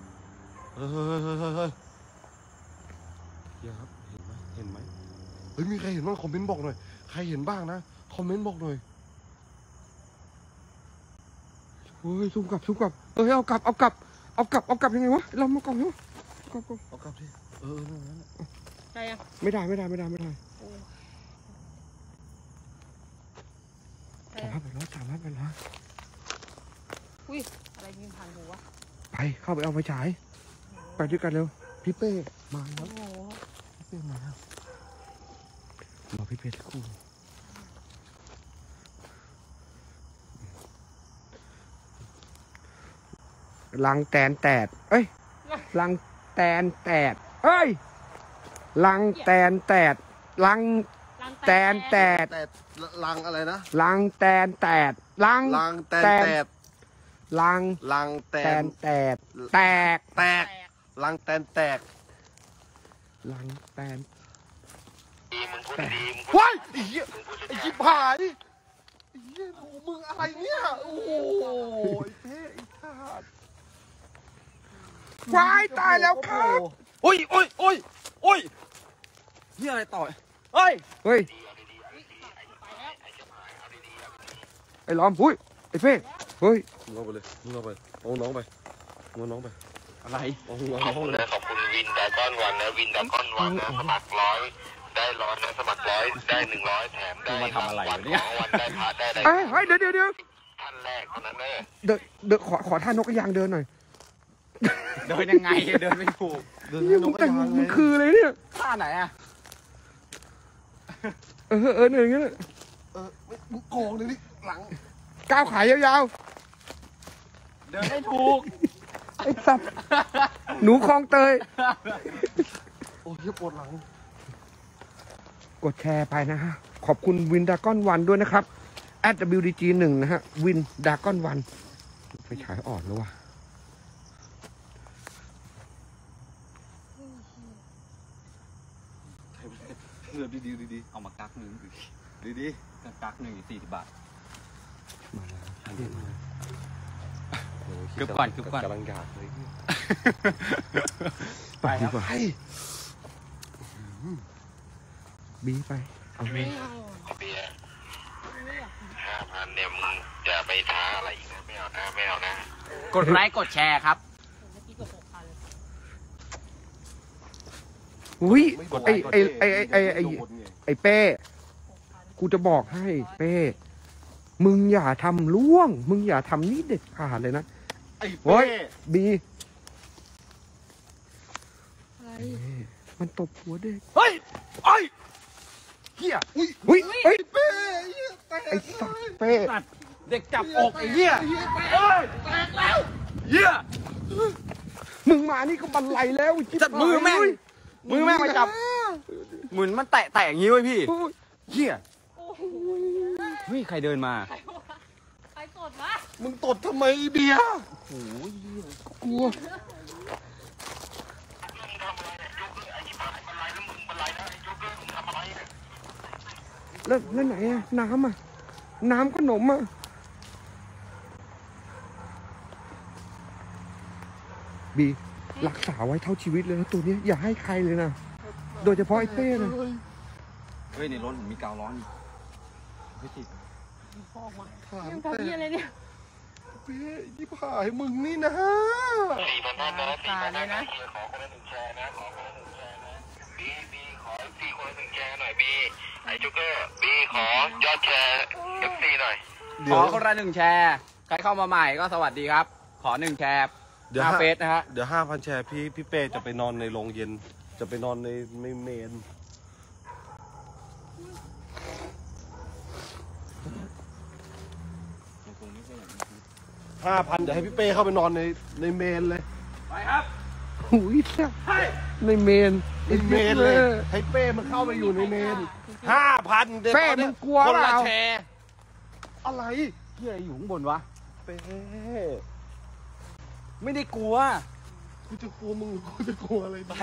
[SPEAKER 1] อย่าครับเห็นไหมเฮ้ยมีใครเห็นบ้างคอมเมนต์บอกหน่อยใครเห็นบ้างนะคอมเมนต์บอกหน่อย
[SPEAKER 2] เฮ้ยซูมกลับเอ้ยเอากลับยังไงวะเรามากล่องเนาะกลับ
[SPEAKER 1] เอากลับดินั่นแหละ
[SPEAKER 3] ใครอะ
[SPEAKER 2] ไม่ได้สามารถไปแล้ว
[SPEAKER 3] อุ้ยอะไรยิงผ่านหูวะ
[SPEAKER 2] ไปเข้าไปเอาไฟฉายไปด้วยกันเร็วพี่เป้มาแล้ว
[SPEAKER 3] โอ้โห
[SPEAKER 2] พี่เป้มาแล้วรอพี่เป้สักครู่ลังแตนแตดเอ้ยลังแตนแตดเอ้ยลังแตนแตดลังแตนแตด
[SPEAKER 1] แต่ลังอะไรนะ
[SPEAKER 2] ลังแตนแตดลัง
[SPEAKER 1] ลังแตนแตด
[SPEAKER 2] ลัง
[SPEAKER 1] ลังแต
[SPEAKER 2] แต
[SPEAKER 1] น
[SPEAKER 2] นแตกแตก
[SPEAKER 1] แตกลังแตนแตก
[SPEAKER 2] ลังแตน
[SPEAKER 4] ดีมึงพูดดีมึงพูด
[SPEAKER 1] ว้ายไอ้เหี้ยไอ้ชิบหายไอ้เหี้ยโอ้มึงอะไรเนี่ยโอ้โหไอ้เป้ไอ้ชาติ
[SPEAKER 2] วายตายแล้วครับ
[SPEAKER 5] โอ้ยโอ้ยโอ้ยโอ้ยเฮียอะไรต่อยเฮ้ย
[SPEAKER 2] เฮ้ยไอ้ล้อมหุ้ยไอ้เป้เฮ้ย
[SPEAKER 1] มึงเอาไปเลยมึงเอาไปเอาน้องไปเอาน้องไป
[SPEAKER 5] อะไร
[SPEAKER 1] เอา
[SPEAKER 4] ข
[SPEAKER 1] น้
[SPEAKER 4] อ
[SPEAKER 1] อบ ง
[SPEAKER 4] คุณ
[SPEAKER 1] เลย
[SPEAKER 4] นะขอบคุณวินดากอนวันนะวินดากอนวันนะสมัคร100ได้100นะสมัคร100ได้100แถมได้
[SPEAKER 5] มาทำอะไรวะเนี่ย
[SPEAKER 4] 2วันได้พาได้อะไร
[SPEAKER 2] เฮ้ยเดี๋ยว
[SPEAKER 4] ท่านแรกเท่านั้นเลย
[SPEAKER 2] เดินขอท่านกกระยางเดินหน่อย
[SPEAKER 5] เดินยังไงเดินไม่ถูก
[SPEAKER 1] เดิน
[SPEAKER 2] นี่
[SPEAKER 1] ให้น้
[SPEAKER 2] มึ
[SPEAKER 1] อง
[SPEAKER 2] ง
[SPEAKER 1] กระ
[SPEAKER 2] แต่ง
[SPEAKER 1] ยาง
[SPEAKER 2] มึ
[SPEAKER 1] ไง
[SPEAKER 2] งคือเลยเนี่ย
[SPEAKER 5] ท่าไหนอะ
[SPEAKER 2] เออเหนื่อยงั้นน่ะ
[SPEAKER 1] มึงโกงเลยดิหลัง
[SPEAKER 2] ก้าวขายาว
[SPEAKER 5] เดินไม่ถูก
[SPEAKER 2] ๆไอ้สัตว์หนูคลองเตย
[SPEAKER 1] โอ้ยปวดหลัง
[SPEAKER 2] กดแชร์ไปนะฮะขอบคุณวินดากอนวันด้วยนะครับ @WDG1 นะฮะวินดากอนวันไปฉายอ่อนแล้วว่ะ
[SPEAKER 1] เดินดีดี
[SPEAKER 5] เอามากักหนึ่ง
[SPEAKER 1] ดีดี
[SPEAKER 5] กักหนึ่ง40 บาท
[SPEAKER 2] มาแล้ว
[SPEAKER 5] เกือบก่อนเกือบก่อน
[SPEAKER 1] กำลังอยากเลย
[SPEAKER 2] ไปครับ
[SPEAKER 1] ไป
[SPEAKER 2] บีไปเอา
[SPEAKER 3] ไม่เอา
[SPEAKER 4] เบียร์5,000เนี่ยมึงจะไปท้าอะไรอีกนะไม่เอานะไม่เอานะ
[SPEAKER 5] กดไลค์กดแชร์ครับ
[SPEAKER 3] เมื่อกี้กด6,000
[SPEAKER 2] อุ้ย
[SPEAKER 1] ม่โดน
[SPEAKER 2] ไอ้เป้กูจะบอกให้เป้มึงอย่าทำล่วง มึงอย่าทำนี่เด็ดขาดเลยนะ
[SPEAKER 1] ไอ้
[SPEAKER 2] เฮ้
[SPEAKER 1] เป้
[SPEAKER 2] ยบี
[SPEAKER 3] อะไร
[SPEAKER 2] มันตบหัวเด็ก
[SPEAKER 5] เฮ้ยเฮ้ยเฮีย
[SPEAKER 2] อุ้ยเฮ้ย
[SPEAKER 1] เป้เหี้ยแตก
[SPEAKER 2] ไอ้สัตว์เป้
[SPEAKER 5] เด็กจับอกไอ้เฮียเฮ้ยแตกแล้วเฮีย
[SPEAKER 2] มึงมานี่ก็บันไลแล้วไอ้จิ๊บ
[SPEAKER 5] จับมือแม่ง มือแม่งมาจับเหมือนมันแตะอย่างนี้เว้ยพี่
[SPEAKER 2] โอ้ย
[SPEAKER 5] เฮีย
[SPEAKER 3] โอ้โห
[SPEAKER 5] เฮ้ยใครเดินมา
[SPEAKER 3] ใครกดวะ
[SPEAKER 1] มึงตดทำไมเบียร์
[SPEAKER 2] กลัวแล้วไหนอะน้ำอะน้ำขนมอะบีรักษาไว้เท่าชีวิตเลยนะตัวเนี้ยอย่าให้ใครเลยนะโดยเฉพาะไอ้เป้นะ
[SPEAKER 5] เฮ้ยในรถมีกาวร้อนไม่ติด
[SPEAKER 3] ออกมา
[SPEAKER 1] ถาม
[SPEAKER 3] ยัง
[SPEAKER 1] แต่
[SPEAKER 3] ทำยี่อะไรเนี่ย
[SPEAKER 1] เป้ยี่ผายมึงนี่นะ
[SPEAKER 4] 4,000ท่านนะ4,000นะขอคนละ1แชร์นะขอคนละ1แชร์นะบีขอ FC คนละ1แชร์หน่อยบีไอ้จุกเกอร์บีขอยอดแชร์ FC หน่อย
[SPEAKER 5] ขอคนละ1แชร์ใครเข้ามาใหม่ก็สวัสดีครับ ขอ1แชร์
[SPEAKER 1] เดี๋ยว
[SPEAKER 5] หน้าเฟซนะฮะ
[SPEAKER 1] เดี๋ยว5,000แชร์พี่เป้จะไปนอนในโรงเย็น จะไปนอนในเมน 5,000เดี๋ยวให้พี่เป้เข้าไปนอนในเมนเลย
[SPEAKER 5] ไปครับ
[SPEAKER 2] หูยแซ่บในเมน
[SPEAKER 1] ในเมนเลย ให้เป้มันเข้าไปอยู่ในเมน 5,000
[SPEAKER 2] เป้มึงกลัว
[SPEAKER 1] คน
[SPEAKER 2] เป
[SPEAKER 1] ละ
[SPEAKER 2] ล่า
[SPEAKER 1] แชร์อะไร
[SPEAKER 5] เฮียอยู่ข้างบนวะ
[SPEAKER 1] เป้
[SPEAKER 5] ไม่ได้กลัว
[SPEAKER 1] กูจะกลัวมึงกูจะกลัวอะไรไป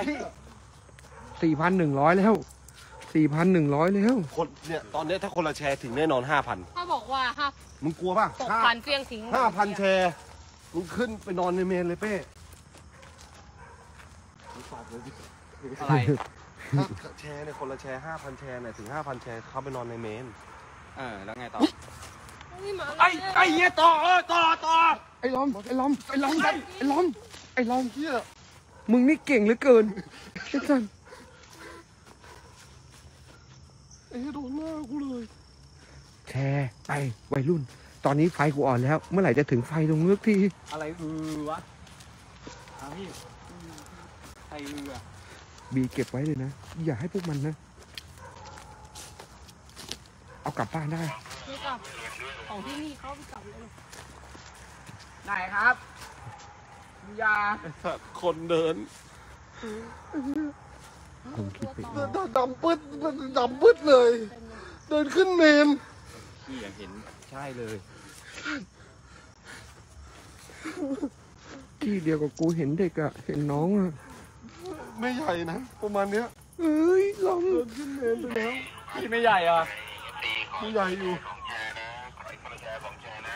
[SPEAKER 2] 4,100 แล้ว 4,100 แล้ว
[SPEAKER 1] คนเนี่ยตอนนี้ถ้าคนละแชร์ถึงแน่นอน 5,000
[SPEAKER 3] ถ้าบอกว่าห้า
[SPEAKER 1] มึงกลัวป่ะ
[SPEAKER 3] 6,000เฟี้ยงทิ้ง
[SPEAKER 1] 5,000 แชร์มึงขึ้นไปนอนในเมนเลยเป้
[SPEAKER 5] อะไร
[SPEAKER 1] ถ้าแชร์เนี่ยคนละแชร์ 5,000 แชร์เนี่ยถึง 5,000 แชร์เข้าไปนอนในเมน
[SPEAKER 5] แล้วไงต่อ
[SPEAKER 3] นี่มา
[SPEAKER 5] ไอ้เฮียต่อต่อ
[SPEAKER 2] ไอ้ล้อมไอ้ล้อมไอ้ล้อมไอ้ล้อมไอ้ล้อม
[SPEAKER 1] เฮีย
[SPEAKER 2] มึงนี่เก่งเหลือเกินไอ้สัน
[SPEAKER 1] เอ้โดนหน้ากูเลย
[SPEAKER 2] แชร์ไปวัยรุ่น ตอนนี้ไฟกูอ่อนแล้ว เมื่อไหร่จะถึงไฟตรงนี้ที
[SPEAKER 5] อะไรวะเอาพี่ใครอะ
[SPEAKER 2] บีเก็บไว้เลยนะ อย่าให้พวกมันนะ เอากลับบ้านได้
[SPEAKER 3] ไม่กลับของที่นี่เขาไปกลับเลย
[SPEAKER 5] ไหนครับยา
[SPEAKER 1] ไอ้สัตว์คนเดิน
[SPEAKER 2] ผมคิดไปเอง
[SPEAKER 1] ดำปึ๊ดเลย เดินขึ้นเมน
[SPEAKER 5] พี่อยากเห็นใช่เลย
[SPEAKER 2] ที่เดียวกับกูเห็นเด็กอะเห็นน้องอะ
[SPEAKER 1] ไม่ใหญ่นะประมาณเนี้ย
[SPEAKER 2] เอ้ยลอง
[SPEAKER 1] เดินขึ้นเมนไปแล้ว
[SPEAKER 5] พี่ไม่ใหญ่อ่ะ
[SPEAKER 1] ไม่ใหญ่อยู่
[SPEAKER 4] ของแชร์นะขออีกคนละแชร์ของแชร์นะ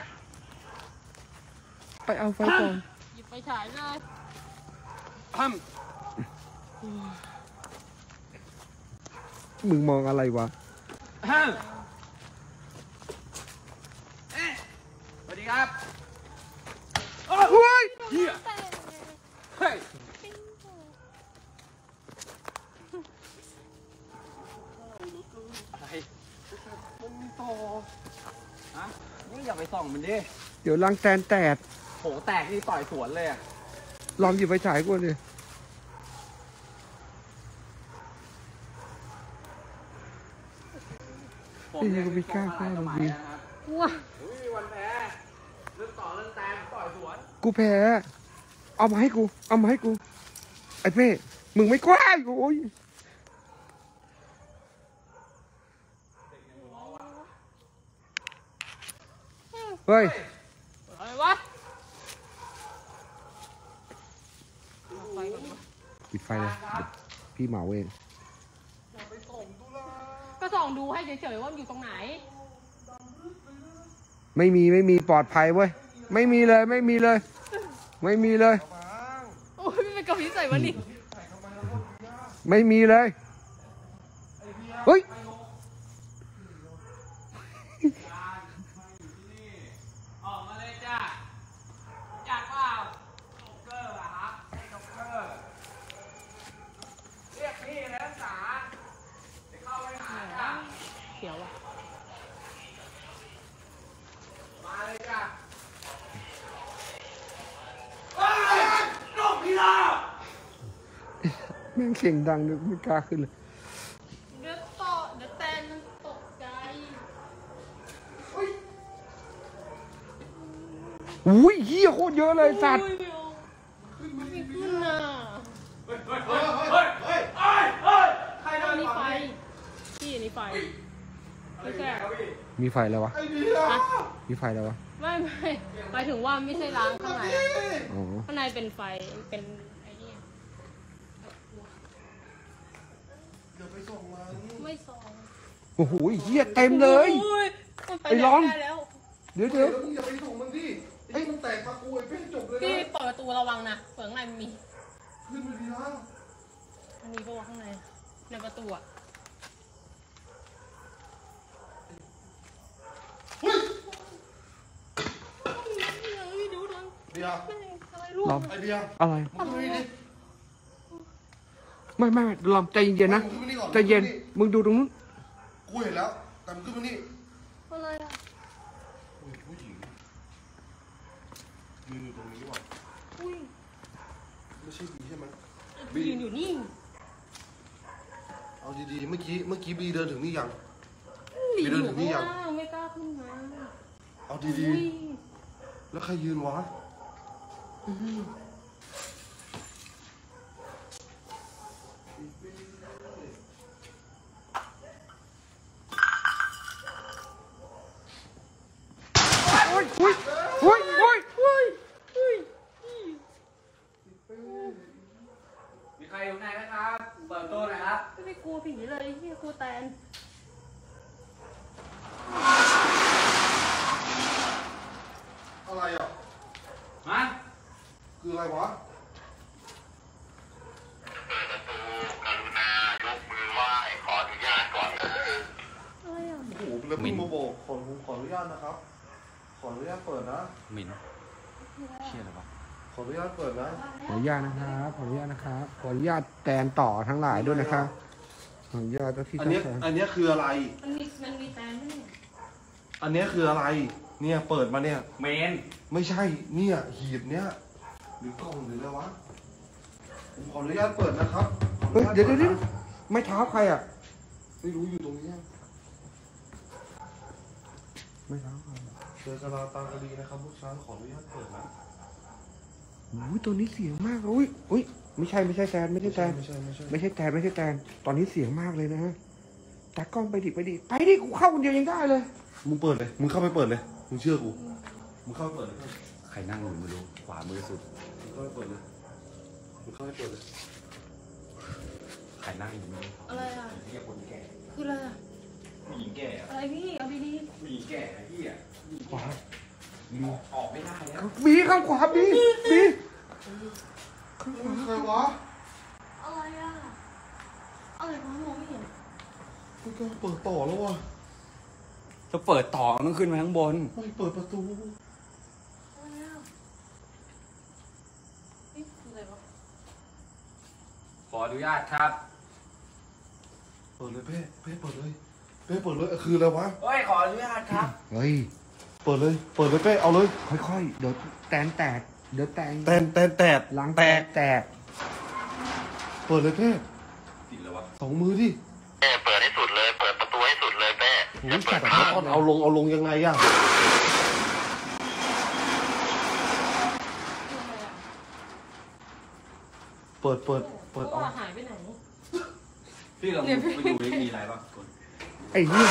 [SPEAKER 2] ไปเอาไฟก่อน
[SPEAKER 3] หยิบไปฉายเลย
[SPEAKER 2] มึงมองอะไรวะ
[SPEAKER 5] สวัสดีครับ
[SPEAKER 2] เฮ้ย
[SPEAKER 5] เฮียเฮ้ยอะไร
[SPEAKER 1] มันมีต่อ
[SPEAKER 5] ฮะนี่อย่าไปส่องมันดิ
[SPEAKER 2] เดี๋ยวรังแตนแตก
[SPEAKER 5] โหแตกนี่ต่อยสวนเลยอ่ะ
[SPEAKER 2] ลองหยิบไฟฉายกูดิ
[SPEAKER 5] ผมเนี่ยเป็นกล้าเข้าเลยนะครับ
[SPEAKER 3] ว้า
[SPEAKER 5] ไม่มีวันแพ้เรื่องต่อเรื่องแตกต่อยสวน
[SPEAKER 2] กูแพ้ เอามาให้กู เอามาให้กู ไอ้เป้มึงไม่กล้าโอ้ยเฮ้ย
[SPEAKER 3] อะไรวะเอาไฟก่อนวะ
[SPEAKER 2] ปิดไฟเลยพี่เหมาเอง
[SPEAKER 3] ก็ส่องดูให้เฉยๆว่ามันอยู่ตรงไหน
[SPEAKER 2] ไม่มีปลอดภัยเว้ย ไม่มีเลย ไม่มีเลย ไม่มีเลย
[SPEAKER 3] โอ้ยไม่เป็นกระพริบใส่มันนี่
[SPEAKER 2] ไม่มีเลย เฮ้ย
[SPEAKER 5] ออกมาเลยจ้าอยากเปล่าด็อกเกอร์อะครับให้ด็อกเกอร์เรียกพี่แล้วสาจะเข้าไปหาจ้า
[SPEAKER 3] เขียวอ่ะ
[SPEAKER 5] มาเลยจ้าน้องพี่ลา
[SPEAKER 2] แม่งเสียงดังเลยไม่กล้าขึ้นเลย
[SPEAKER 3] เดี๋ยวแตนมันตกใจ
[SPEAKER 2] อุ้ยเหี้ยโคตรเยอะเลยสัตว์
[SPEAKER 3] โอ้ยเดี๋ยวไม่ขึ้นน่ะ
[SPEAKER 5] เฮ้ยใครโดน
[SPEAKER 3] นี่ไฟพี่นี่ไฟไม่ใช่
[SPEAKER 2] มีไฟแล้ววะ
[SPEAKER 1] ไอ้เบียร์
[SPEAKER 2] มีไฟแล้ววะ
[SPEAKER 3] ไม่หมายถึงว่าไม่ใช่ล้างข้างในอะ
[SPEAKER 2] อ๋อ
[SPEAKER 3] ข้างในเป็นไฟเป็นไอ้นี่
[SPEAKER 1] อย่าไปส่งมัน
[SPEAKER 3] ไม่ซอง
[SPEAKER 2] โอ้โหเหี้ยเต็มเลย
[SPEAKER 3] โอ้ยมันไป
[SPEAKER 2] ไอ้
[SPEAKER 3] ไหน
[SPEAKER 2] ร้อง
[SPEAKER 3] ได้แล้ว
[SPEAKER 2] เดี๋ยว
[SPEAKER 1] เดี๋ยวมึงอย่าไปส่งมันดิไอ้มันแตกมากูไอ้เป้จบเลย
[SPEAKER 3] พี่
[SPEAKER 1] นะ
[SPEAKER 3] เปิดประตูระวังนะเปิดข้างในมันมี
[SPEAKER 1] ขึ้นไปดีนะ
[SPEAKER 3] มันมีปะวะข้างในในประตูอ่ะ
[SPEAKER 1] เฮ้ย
[SPEAKER 3] ดูดัง
[SPEAKER 1] เบียร์
[SPEAKER 3] อะไรลูก
[SPEAKER 2] ลอม
[SPEAKER 1] ไอ้เบียร์
[SPEAKER 2] อะไร
[SPEAKER 1] มึงขึ้นไปดิ
[SPEAKER 2] ไม่ลอมใจเย็นๆนะ
[SPEAKER 1] มึงขึ้นไปนี่ก่อน
[SPEAKER 2] ใจเย็น มึงดูตรงนู้น
[SPEAKER 1] กูเห็นแล้วแต่มึงขึ้นมานี่
[SPEAKER 3] อะไรอ่ะ
[SPEAKER 1] โอ้ยผู้หญิงยืนอยู่ตรงนี้ว่ะ
[SPEAKER 3] อุ้ย
[SPEAKER 1] ไม่ใช่บีใช่ไหม
[SPEAKER 3] ยืนอยู่นี่
[SPEAKER 1] เอาดีๆเมื่อกี้บีเดินถึงนี่ยัง
[SPEAKER 3] หลี
[SPEAKER 1] ไปเดินถึงนี่ยัง
[SPEAKER 3] ข้าล่างไม่กล้าขึ้นมา
[SPEAKER 1] เอา
[SPEAKER 3] อุ้
[SPEAKER 1] ดี
[SPEAKER 3] ย
[SPEAKER 1] ๆแล้วใครยืนวะ
[SPEAKER 2] โอ้ยโอ้ย
[SPEAKER 5] มีใครอยู่ไหนไหมครับ เปิดตัวหน่อยครับ
[SPEAKER 3] ไม่กลัวผีเลยที่กลัวแตน
[SPEAKER 1] อะไรอ่ะ
[SPEAKER 5] มา
[SPEAKER 1] คืออะไรวะ
[SPEAKER 4] กรุณายกมือไหว้ขออนุญาตก่อนนะ
[SPEAKER 3] อะไรอ่ะ
[SPEAKER 1] โอ้โหแล้วเพิ่งมาบอกขออนุญาตนะครับ ขออนุญาตเปิดนะ
[SPEAKER 5] หมิ่นเชี่ยอะไรวะ
[SPEAKER 1] ขออนุญาตเปิดนะ
[SPEAKER 2] ขออนุญาตนะครับ ขออนุญาตนะครับ ขออนุญาตแตนต่อทั้งหลายด้วยนะครับ ขออนุญาตเจ้าที่
[SPEAKER 1] อัน
[SPEAKER 2] เจ้า
[SPEAKER 1] เนี้ย
[SPEAKER 2] ทาง
[SPEAKER 1] อันเนี้ยคืออะไร
[SPEAKER 3] มันมีแตนด้วยเนี่ย
[SPEAKER 1] อันเนี้ยคืออะไร เนี่ยเปิดมาเนี่ย
[SPEAKER 5] เมน
[SPEAKER 1] ไม่ใช่ เนี่ยหีบเนี่ยหรือกล่องหรืออะไรวะผมขออนุญาตเปิดนะครับขออ
[SPEAKER 2] เฮ้ย
[SPEAKER 1] นุญาต
[SPEAKER 2] เดี๋ยว
[SPEAKER 1] ปิ
[SPEAKER 2] เดี๋ยว
[SPEAKER 1] นะ
[SPEAKER 2] ไม่เท้าใครอ่ะ
[SPEAKER 1] ไม่รู้อยู่ตรงนี้
[SPEAKER 2] ไม่เท้าใคร
[SPEAKER 1] เจอกะลาตากะดีนะครับลูกช้างขออนุญาตเปิดนะ
[SPEAKER 2] อุ้ยตัวนี้เสียงมากอุ้ยไม่ใช่แตนไม่ใช่แตน
[SPEAKER 1] ไม่ใช่
[SPEAKER 2] ไม่ใช่แตน ตอนนี้เสียงมากเลยนะฮะตากล้องไปดิกูเข้าคนเดียวยังได้เลย
[SPEAKER 1] มึงเปิดเลย มึงเข้าไปเปิดเลย มึงเชื่อกู มึงเข้าไปเปิดเลย
[SPEAKER 6] ใครนั่งอยู่ไม่รู้ขวามือสุด
[SPEAKER 1] เข้าให้เปิดเลยมึงเข้าให้เปิดเลย
[SPEAKER 6] ใครนั่งอยู่ไม่รู้
[SPEAKER 3] อะไรอ่ะ
[SPEAKER 6] เรียกคนแก่
[SPEAKER 3] คืออะไรอ่ะ
[SPEAKER 6] ผู้หญิงแก่อะ
[SPEAKER 3] อะไรพี่เอาดี
[SPEAKER 6] ผู้หญิงแก่ไอ้ที่อ่ะ
[SPEAKER 2] ขวา
[SPEAKER 6] ออกไม่ได้แล้ว
[SPEAKER 2] บีข้างขวาบีบี
[SPEAKER 1] ใครวะ
[SPEAKER 3] ๆอะไรอ่ะอะไรวะมองไม่เห็น
[SPEAKER 1] มึงก็เปิดต่อแล้ววะ
[SPEAKER 6] จะเปิดต่อต้องขึ้นมาข้างบน
[SPEAKER 1] ไม่เปิดประตู
[SPEAKER 3] อะไรอ่ะนี่คืออะไรวะ
[SPEAKER 6] ขออนุญาตครับ
[SPEAKER 1] เปิดเลยเป้เปิดเลยเป้เปิดเลยคืออะไรวะ
[SPEAKER 6] เฮ้ยขออนุญาตครับ
[SPEAKER 2] เฮ้ย
[SPEAKER 1] เปิดเลยเป้เอาเลย
[SPEAKER 2] ค่อยๆเดี๋ยวแตนแตกเดี๋ยวแตง
[SPEAKER 1] แตก
[SPEAKER 2] หลัง
[SPEAKER 1] แต
[SPEAKER 2] แต
[SPEAKER 1] ก
[SPEAKER 2] กแตก
[SPEAKER 1] เปิดเลยเป้
[SPEAKER 6] ติดแล้ววะ
[SPEAKER 1] สองมือดิ
[SPEAKER 4] เปิดให้สุดเลย เปิดประตูให้สุดเลยแม่
[SPEAKER 1] โอ้ยจัดตอนเอาลงยังไงอะ
[SPEAKER 3] คืออะไรอ่ะ
[SPEAKER 1] เปิด
[SPEAKER 3] เพ
[SPEAKER 1] เอา
[SPEAKER 3] ราะว่าหายไปไหน
[SPEAKER 6] พี่ลองไปดูดิมีอะไรบ้างคน
[SPEAKER 2] ไอ้เหี้ย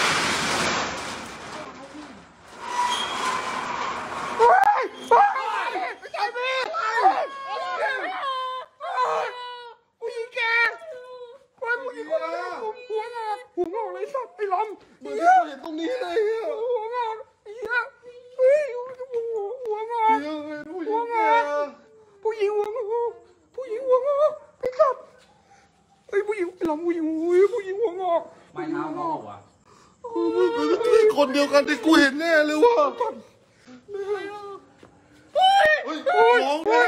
[SPEAKER 2] ผู้หญิงแกผู้หญิงคนนี้หัวงอกเลยสัตว์ไอ้ล้ำ
[SPEAKER 1] เหมือนที่เราเห็นตรงนี้เลยอะ
[SPEAKER 2] หัวงอกไอ้เหี้ยเฮ้ยหัวงอก
[SPEAKER 1] เดี๋ยวเห็นผู้หญิ
[SPEAKER 2] หัว
[SPEAKER 1] ง
[SPEAKER 2] ง
[SPEAKER 1] แก
[SPEAKER 2] อกผู้หญิงหัวงอกผู้หญิงหัวงอกไอ้สัตว์ไอ้ผู้หญิงไอ้ล้ำผู้หญิงหัวงอก
[SPEAKER 6] ไม้เท้าเขาบอกว่า
[SPEAKER 1] คนเดียวกันที่กูเห็นแน่เลยว่ะเฮ้ยมองแล้ว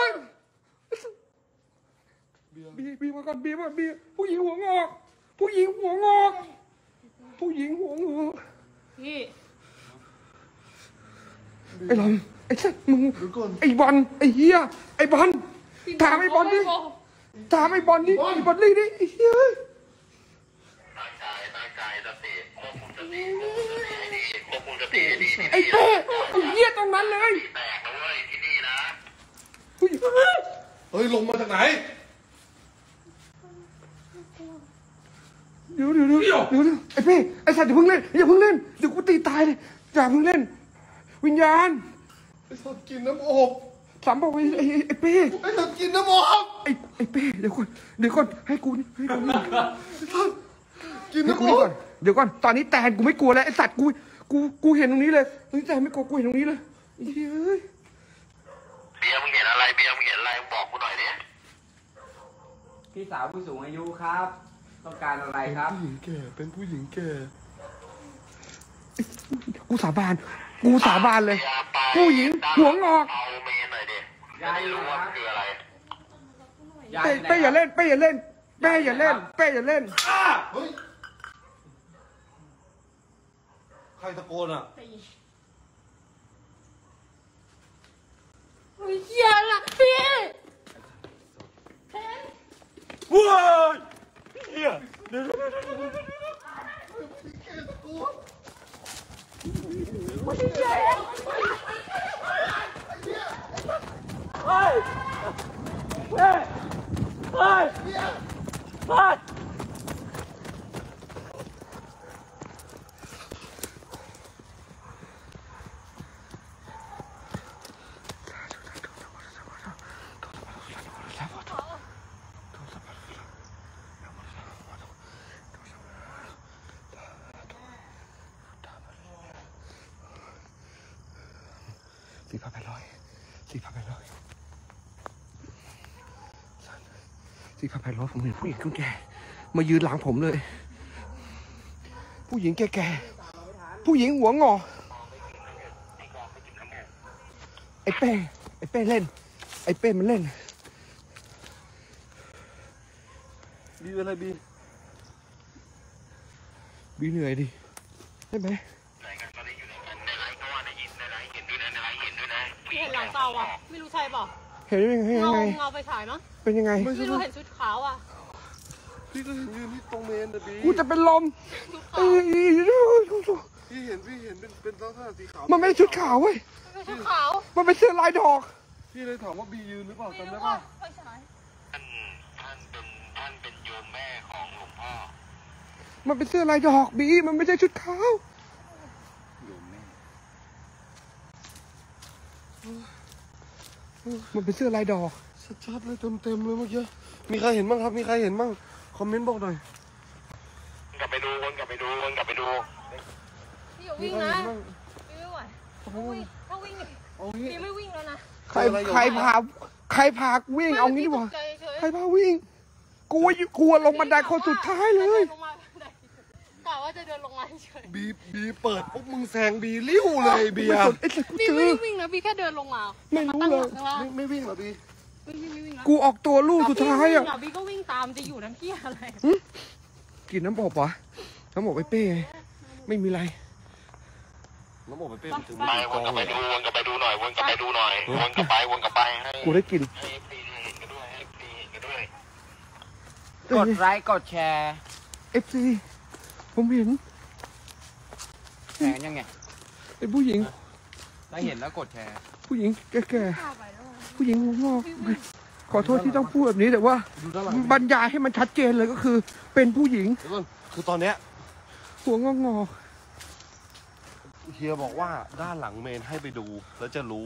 [SPEAKER 2] บีมาก่อนบีผู้หญิงหัวงอกผู้หญิงหัวงอกผู้หญิงหัวงอก
[SPEAKER 3] พี่
[SPEAKER 2] ไอ้ลำไอ้สัตว์มึง
[SPEAKER 1] เดี๋ยวก่อน
[SPEAKER 2] ไอ้บอลไอ้เฮียไอ้บอลถามไอ้บอลดิถามไอ้บอลดิไอ้บอลดิไอ้เฮีย
[SPEAKER 4] ตั้งใจสติควบคุมสติให้ดีควบคุมสติให้ดี
[SPEAKER 2] ไอ้เป้ไอ้เฮียตรงนั้นเลย
[SPEAKER 4] แตกนะเว้ยที่นี่นะ
[SPEAKER 2] ผู้หญิง
[SPEAKER 1] เฮ้ยลงมาจากไหน
[SPEAKER 2] เดี๋ยวไอ้เป้ไอ้สัตว์อย่าเพิ่งเล่นเดี๋ยวกูตีตายเลยอย่าเพิ่งเล่นวิญญาณ
[SPEAKER 1] ไอ้สัตว์กินน้ำอบ
[SPEAKER 2] สามบอกไอ้เป้
[SPEAKER 1] ไอ้สัตว์กินน้ำอบ
[SPEAKER 2] ไอ้เป้เดี๋ยวก่อนให้กูนี่
[SPEAKER 1] กิน
[SPEAKER 2] ให้
[SPEAKER 1] น้ำ
[SPEAKER 2] กู
[SPEAKER 1] อ
[SPEAKER 2] นี่
[SPEAKER 1] บ
[SPEAKER 2] ก่อนเดี๋ยวก่อนตอนนี้แตนกูไม่กลัวแล้วไอ้สัตว์กูเห็นตรงนี้เลยตอนนี้แตนไม่กลัวกูเห็นตรงนี้เลยเฮ้ย
[SPEAKER 4] เบียร์มึงเห็นอะไรเบียร์มึงเห็นอะไรบอกกูหน่อยดิ
[SPEAKER 5] พี่สาวผู้สูงอายุครับ ต้องการอะไรครับ
[SPEAKER 1] ผู้หญิงแก่เป็นผู้หญิงแก่
[SPEAKER 2] กูสาบานเลย ผู้หญิงหัวงอก
[SPEAKER 4] เอาเมนหน่อยดิ
[SPEAKER 5] ยายอยู่
[SPEAKER 4] รู้
[SPEAKER 5] ไหน
[SPEAKER 4] ว่า
[SPEAKER 5] ครับ
[SPEAKER 4] คืออะไร
[SPEAKER 5] ยาย
[SPEAKER 2] เป้อย่าเล่นเป้อย่าเล่น
[SPEAKER 1] เฮ้ยใครตะโกนอ่ะ
[SPEAKER 3] เฮ้ยเหี้ยละพี่แทน
[SPEAKER 1] ว้ายเฮียเดี๋ยว4,800ผมเห็นผู้หญิงแก่มายืนหลังผมเลย ผู้หญิงแก่ผู้หญิงหัวงอไอ้เป้เล่นไอ้เป้มันเล่นบีอะไรบีเหนื่อยดิใช่ไหม
[SPEAKER 4] ไหนกันตอนนี้อยู่ไหนกันในไลฟ์ก็ว่าได้ยินในไลฟ์เห็นด้วยนะในไลฟ์เห็นด้วยนะ
[SPEAKER 3] พี่เห็นหลังเตาอ่ะไม่รู้ใช่เปล่า
[SPEAKER 2] เห็นยังไง
[SPEAKER 3] เงาไปฉายมั้ง
[SPEAKER 2] เป็นยังไง
[SPEAKER 3] ไม่รู้เห็นชุดขาวอ่ะ
[SPEAKER 1] พี่ก็เห็นยืนที่ตรงเมนนะบี
[SPEAKER 2] กูจะเป็นลม
[SPEAKER 3] ชุด
[SPEAKER 2] เอ้
[SPEAKER 3] ขาวย
[SPEAKER 1] พี่เห็นเป็นลักษณะสีขาว
[SPEAKER 2] มันไม่ใช่ชุดขาวเว้ย
[SPEAKER 3] ไม่ใช่ชุดขาว
[SPEAKER 2] มันเป็นเสื้อลายดอก
[SPEAKER 1] พี่เลยถามว่าบียืนหรือเปล่า
[SPEAKER 3] ไม่
[SPEAKER 1] จำได้
[SPEAKER 3] รู้
[SPEAKER 1] ป่ะ
[SPEAKER 3] ว่าไปฉาย
[SPEAKER 4] ท่านเป็นโยมแม่ของหลวงพ่อ
[SPEAKER 2] มันเป็นเสื้อลายดอกบีมันไม่ใช่ชุดขาว
[SPEAKER 6] โยมแม่
[SPEAKER 2] มันเป็นเสื้อลายดอก
[SPEAKER 1] ชัดๆเลยเต็มเลยเมื่อกี้มีใครเห็นบ้างครับมีใครเห็นบ้างคอมเมนต์บอกหน่อย
[SPEAKER 4] กลับไปดูวนกลับไปดูวนกลับไปดู
[SPEAKER 3] พี่อย่าวิ่งนะพี่ไม่ไหวถ้าวิ่งพี่ไม่วิ่งแล้วนะ
[SPEAKER 2] ใครพาวิ่งเอางี้ดีกว่าใครพาวิ่งกลัวลงบันไดคนสุดท้ายเลย
[SPEAKER 3] กะว่าจะเดินลงมาเฉย
[SPEAKER 1] บีเปิดปุ๊บมึงแซงบีริ้วเลยเบียร์
[SPEAKER 3] พี่ไม่ได้วิ่งนะพี่แค่เดินลงมา
[SPEAKER 2] ไม่รู้เลย
[SPEAKER 1] ไม่วิ่งเหรอบี
[SPEAKER 3] ไม่วิ่งนะ
[SPEAKER 2] กูออกตัวลูกสุดท้ายอ่ะ
[SPEAKER 3] พี่ก็วิ่งตามจะอยู่น้ำเกี้ยอะไร
[SPEAKER 2] กินน้ำอบวะน้ำอบไปเป้ไม่มีไร
[SPEAKER 1] น้ำอบไปเป้ถึง
[SPEAKER 4] ไปวนกลับไปดูวนกลับไปดูหน่อยวนกลับไปดูหน่อยวนกลับไปให้
[SPEAKER 2] กูได้กิน
[SPEAKER 4] ให้ปีเห็นกันด้วยให้ปีเห็นกันด้วย
[SPEAKER 5] กดไลค์กดแชร์
[SPEAKER 2] FC ผมเห็น
[SPEAKER 5] แชร์ยังไง
[SPEAKER 2] ไอ้ผู้หญิง
[SPEAKER 5] ถ้าเห็นแล้วกดแชร์
[SPEAKER 2] ผู้หญิงแก่ๆผู้หญิงหัวงอกขอโทษที่ต้องพูดแบบนี้แต่ว่า
[SPEAKER 1] ดูด้านหลัง
[SPEAKER 2] บรรยายให้มันชัดเจนเลยก็คือ เป็นผู้หญิง
[SPEAKER 1] คือตอนเนี้ย
[SPEAKER 2] หัวงอก
[SPEAKER 1] เฮียบอกว่าด้านหลังเมนให้ไปดูแล้วจะรู้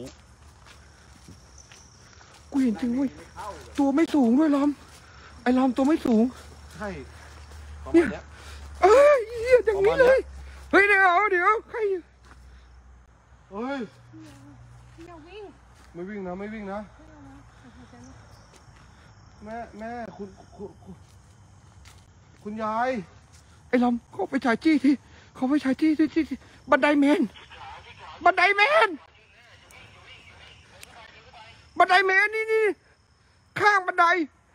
[SPEAKER 2] ๆกูเห็นจริงเว้ยตัวไม่สูงด้วยล้อมไอ้ล้อมตัวไม่สูง
[SPEAKER 1] ใช่ประมาณเนี้ย
[SPEAKER 2] เอ้ยเหี้ยอย่างนี้เลยเฮ้ยเดี๋ยวใคร
[SPEAKER 1] เฮ้ย
[SPEAKER 3] อย่าวิ่ง
[SPEAKER 1] ไม่วิ่งนะแม่คุณยาย
[SPEAKER 2] ไอ้ล้อมเขาไปฉายจี้ที่เขาไปฉายจี้ที่บันไดเมนนี่ข้างบันได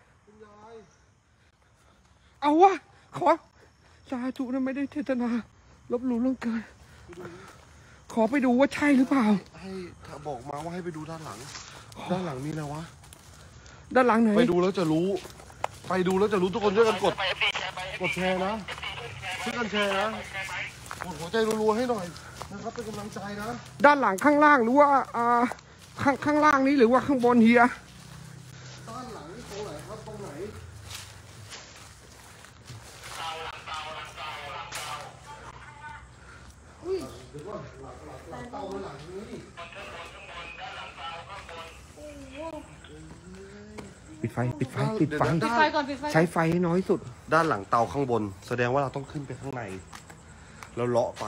[SPEAKER 2] เอาวะขอสาธุนะไม่ได้เจตนาลบหลู่ล่วงเกินขอไปดูว่าใช่หรือเปล่า
[SPEAKER 1] ให้บอกมาว่าให้ไปดูด้านหลังนี่นะวะ
[SPEAKER 2] ด้านหลังไหน
[SPEAKER 1] ไปดูแล้วจะรู้ทุกคนช่วยกันกดแชร์นะช่วยกันแชร์นะกดหัวใจรัวๆให้หน่อยนะครับเป็นกำลังใจนะ
[SPEAKER 2] ด้านหลังข้างล่างหรือว่าข้างล่างนี้หรือว่าข้างบนเฮีย
[SPEAKER 1] ด้านหลังนี่ตรงไหนครับตรงไหนเดี๋ยวก่อนหลังเตาหลังนี้
[SPEAKER 2] ปิดไฟ
[SPEAKER 3] ปิดไฟก่อนปิดไฟ
[SPEAKER 2] ใช้ไฟให้น้อยสุด
[SPEAKER 1] ด้านหลังเตาข้างบนแสดงว่าเราต้องขึ้นไปข้างในแล้วเลาะไป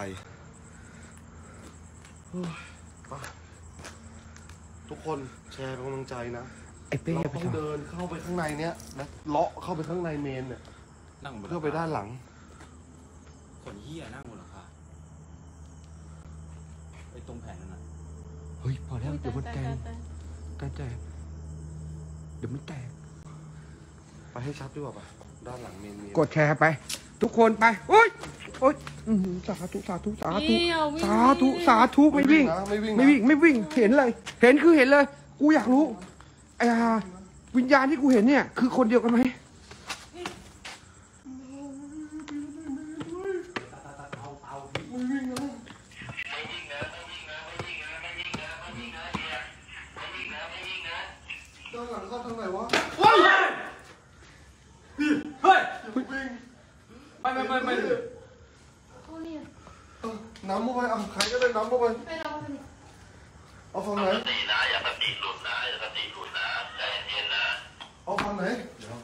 [SPEAKER 1] ทุกคนแชร์เป็นกำลังใจนะ
[SPEAKER 2] ไอ้เป้
[SPEAKER 1] เรา
[SPEAKER 2] ไป
[SPEAKER 1] ต้อง
[SPEAKER 2] ทำ
[SPEAKER 1] เดินเข้าไปข้างในเนี้ยแล้วเลาะเข้าไปข้างในเมนเนี่ย
[SPEAKER 6] นั่งบน
[SPEAKER 1] เพื่อไปด้านหลัง
[SPEAKER 6] คนเหี้ยนั่งบนหลังคาไอ้ตรงแผ่นนั่นน่ะ
[SPEAKER 2] เฮ้ยพอแล้วเดี๋ยวมันแตกเดี๋ยวมันแตก
[SPEAKER 1] ไปให้ชัดดีกว่าป่ะด้านหลังเมน
[SPEAKER 2] กดแชร์ไป ทุกคนไปโอ๊ยอื้อหือสาธุไม่วิ่ง เห็นเลย เห็นเลย กูอยากรู้วิญญาณที่กูเห็นเนี่ย คือคนเดียวกันไหม
[SPEAKER 1] ด้านหลังเข้าทางไหนวะ
[SPEAKER 5] เฮ้ย
[SPEAKER 1] วิ่ง
[SPEAKER 5] ไม่
[SPEAKER 1] น้ำเข้าไปเอาใครก็ได้น้ำเข้าไปเอาฝั่งไหน
[SPEAKER 4] สตินะอย่าสติหลุดนะใจเย็นนะ
[SPEAKER 1] เอาฝั่งไหน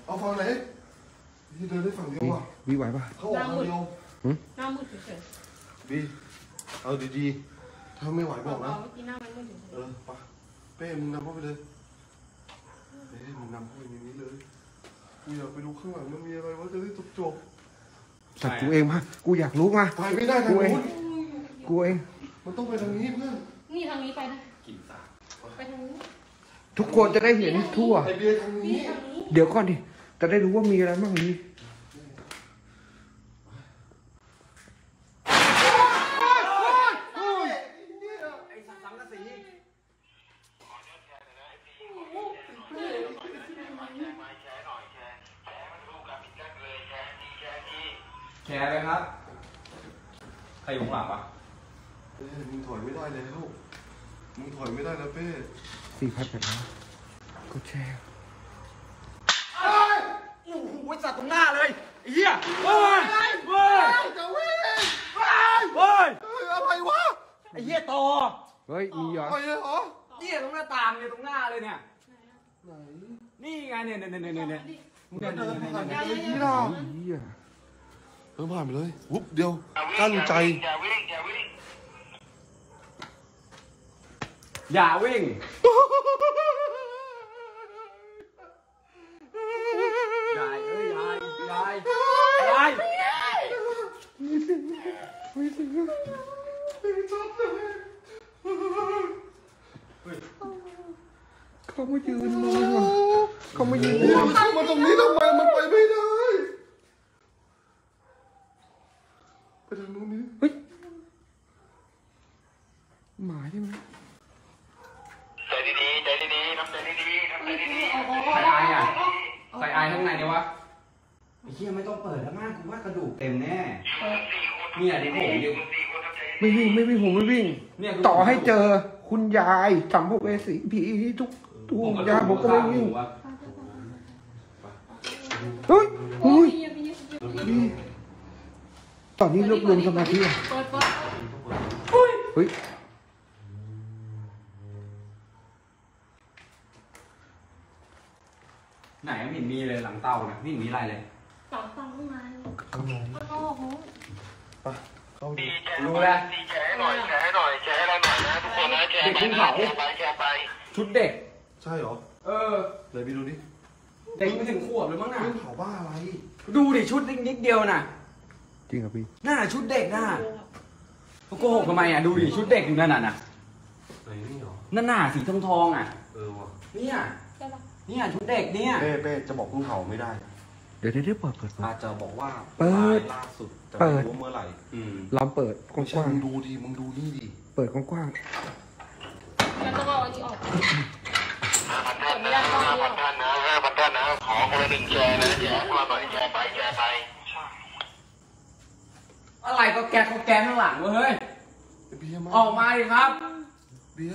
[SPEAKER 1] ที่เดินได้ฝั่งเดียวว่ะ
[SPEAKER 2] วีไหวปะ
[SPEAKER 1] เขาออกทางเดียว
[SPEAKER 3] หน้ามืดเฉย
[SPEAKER 1] บีเอาดีๆถ้าไม่ไหว
[SPEAKER 3] ๆ
[SPEAKER 1] บอกนะ
[SPEAKER 3] เมื่อกี้หน้ามันมืดเฉย
[SPEAKER 1] ไปเป้มึงนำเข้าไปเลยมึงนำเข้าไปในนี้เลยกูอยากไปดูข้างหลังมันมีอะไรวะจะได้จบ
[SPEAKER 2] แต่กูเองมากูอยากรู้มา
[SPEAKER 1] ไปไม่ได้ทางนู้น
[SPEAKER 2] กูเอง
[SPEAKER 1] มันต้องไปทางนี้เพื่อน
[SPEAKER 3] นี่ทางนี้ไปนะ
[SPEAKER 6] กินสา
[SPEAKER 3] ไปทางนี้
[SPEAKER 2] ทุกคนจะได้เห็นทั่ว
[SPEAKER 1] ไอเบียร์ทางนี้
[SPEAKER 3] ทางนี้
[SPEAKER 2] เดี๋ยวก่อนดิ จะได้รู้ว่ามีอะไรบ้างนี้
[SPEAKER 5] ไอ้สังกะสี แชร์เลยครับ
[SPEAKER 6] ใครอยู่ข้างหลังวะ
[SPEAKER 1] มึงถอยไม่ได้แล้วเป้
[SPEAKER 2] 4,800กดแชร์
[SPEAKER 5] โอ้โหสัตว์ตรงหน้าเลยไอ้เหี้ยเฮ้ย
[SPEAKER 1] จะวิ่ง
[SPEAKER 5] เฮ้ย
[SPEAKER 1] อะไรวะ
[SPEAKER 5] ไอ้เหี้ยต่อ
[SPEAKER 2] เฮ้ย มีเหรอ
[SPEAKER 1] อะไรเหรอ
[SPEAKER 3] ต่อ
[SPEAKER 5] เนี่ยตรงหน้าต่างเนี่ยตรงหน้าเลยเนี่ย
[SPEAKER 1] ไหน
[SPEAKER 5] นี่ไงเนี่ย
[SPEAKER 1] มึงเดินผ่านไปเลยนี่ล่ะเดินผ่านไปเลยวุบเดียวกั้นใจ
[SPEAKER 4] อย่าวิ่งอย่าวิ่ง
[SPEAKER 5] อย่าวิ่งยายเอ้ยยายยายยาย
[SPEAKER 2] เขามายืนเลยว่ะเขามายืน
[SPEAKER 1] มันเข้ามาตรงนี้ทำไมมันไปไม่ได้ไปทางนู้นนี้
[SPEAKER 2] เฮ้ยหมาใช่ไหม
[SPEAKER 4] ใจดีๆใจดีๆทำใจดีๆทำใจดี
[SPEAKER 5] ใครอายอ่ะใครอายข้างในเนี่ยวะ
[SPEAKER 2] ไอ้เหี้ยไม่ต้องเปิดแล้วมากกูว่ากระดูกเต็มแน่
[SPEAKER 5] เนี่ยดิผมอยู่
[SPEAKER 2] ไม่วิ่งไม่วิ่งผมไม่วิ่ง
[SPEAKER 5] เนี่ย
[SPEAKER 2] ต่อให้เจอคุณยายสัมภเวสีผีทุกตัวยายผมก็ไม่วิ่งเฮ้ยเฮ้ยตอนนี้รวบรวมสมาธิอ่ะ
[SPEAKER 3] เปิด
[SPEAKER 2] เฮ้ย
[SPEAKER 5] ไหนไม่เห็นมีเลยหลังเตานะไม่เห็นมีอะไรเลย
[SPEAKER 3] สองฟังข้างใน
[SPEAKER 1] ข้างใน
[SPEAKER 3] โอ้โห
[SPEAKER 1] ไปเข้า
[SPEAKER 4] ๆ
[SPEAKER 1] ดู
[SPEAKER 4] ดีแชร์ดีแชร์หน่อยแชร์หน่อยแชร์อะไรหน่อยนะทุกคนนะแชร์ไปนะแชร์ไปแชร์ไป
[SPEAKER 5] ชุดเด็ก
[SPEAKER 1] ใช่เหรอ
[SPEAKER 5] เออ
[SPEAKER 1] ไหนไปดูดิ
[SPEAKER 5] เด็กไม่ถึงขวบเลยมั้งน่ะ
[SPEAKER 1] เรื่องเผาบ้าอะไร
[SPEAKER 5] ดูดิชุดนิดเดียวน่ะ
[SPEAKER 2] จริงเหรอพี่
[SPEAKER 5] นั่นน่ะชุดเด็กน่ะโกหกทำไมอ่ะดูดิชุดเด็กอยู่นั่นน่ะ
[SPEAKER 1] ไหนนี่เหรอ
[SPEAKER 5] นั่นน่ะสีทองอ่ะ
[SPEAKER 1] ว่ะ
[SPEAKER 5] เนี่ย
[SPEAKER 3] ใช่ปะ
[SPEAKER 5] เนี่ยชุดเด็กเนี่ย
[SPEAKER 1] เป้จะบอกเพิ่งเผาไม่ได้
[SPEAKER 2] เดี๋ยวเปิด
[SPEAKER 1] อาจจะบอกว่า
[SPEAKER 2] เปิด
[SPEAKER 1] ล่าสุดแต่
[SPEAKER 2] เปิ
[SPEAKER 1] ไม่
[SPEAKER 2] ด
[SPEAKER 1] รู้ว่าเมื่อไหร่
[SPEAKER 2] ลองเปิดก
[SPEAKER 1] ไม่ใช่
[SPEAKER 2] ว้าง
[SPEAKER 1] มึงดูดิมึงดูนี่ดิ
[SPEAKER 2] ๆเปิดกว้าง
[SPEAKER 3] งั้นต้องเอาอันนี้ออก
[SPEAKER 4] 5,000 ท่านนะ5,000 ท่านนะ5,000 ท่านนะขอคนละ1แชร์นะแชร์พวกเราหน่อยแชร์ไปแชร์ไป
[SPEAKER 5] อะไรก็แกข้างหลังเว้ยเฮ้ย
[SPEAKER 1] ไอ้เบียร์มา
[SPEAKER 5] ออกมาดิครับ
[SPEAKER 1] เบียร์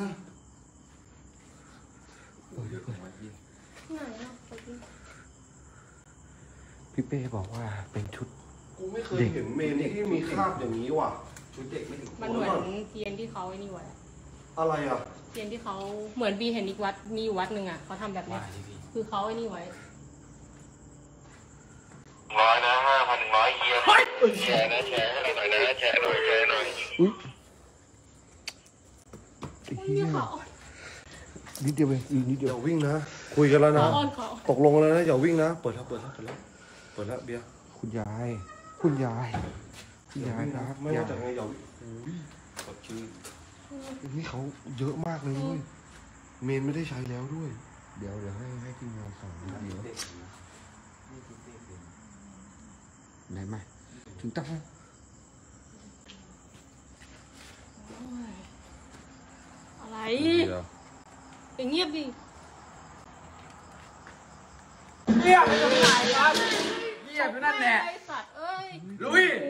[SPEAKER 3] ไหนอ่ะไปดิ
[SPEAKER 2] ๆพี่เป้บอกว่าเป็นชุด
[SPEAKER 1] กูไม่เคยเห็นเมนที่มีคราบอย่างนี้ว่ะ
[SPEAKER 5] ชุดเด็กไม่ถึง
[SPEAKER 3] มันเหมือนเทียนที่เขาไอ้นี่ไว้อะ
[SPEAKER 1] อะไรอ่ะ
[SPEAKER 3] เทียนที่เขาเหมือนบีเห็นอีกวัดมีอยู่วัดหนึ่งอ่ะเขาทำแบบเนี้ยคือเขาไอ้นี่ไว้
[SPEAKER 4] 100นะ5,100เฮียแชร์นะแชร์ให้เราหน่อยนะแชร์หน่อยแชร์หน่อย
[SPEAKER 2] อุ้ยไอ้
[SPEAKER 3] โอ้ย
[SPEAKER 2] เหี้ย
[SPEAKER 3] เขา
[SPEAKER 2] นิดเดียวเองอีกนิดเดี
[SPEAKER 1] อ
[SPEAKER 2] ยว
[SPEAKER 1] ย่าวิ่งนะ คุยกันแล้วนะ
[SPEAKER 3] อ้อนเขา
[SPEAKER 1] ตกลงกันแล้วนะอย่าวิ่งนะ เปิดแล้วเบียร์
[SPEAKER 2] คุณยายครับ
[SPEAKER 1] ไม่ว่าจะไงอย่าวิ่งอุ้ยกดชื่อนี่เขาเยอะมากเลยด้วยเมนไม่ได้ใช้แล้วด้วย
[SPEAKER 2] เดี๋ยวให้ทีมงานสอนเดี๋ยวไหนมาถึงตั้ง
[SPEAKER 3] อะไร
[SPEAKER 1] เดี๋ยว
[SPEAKER 3] อย่างเงียบดิ
[SPEAKER 5] เงียบไปตรงไหนครับเงียบอยู่นั่นแหละ
[SPEAKER 3] ไอ้สัตว์เอ้ย
[SPEAKER 5] ลุย
[SPEAKER 3] โอ้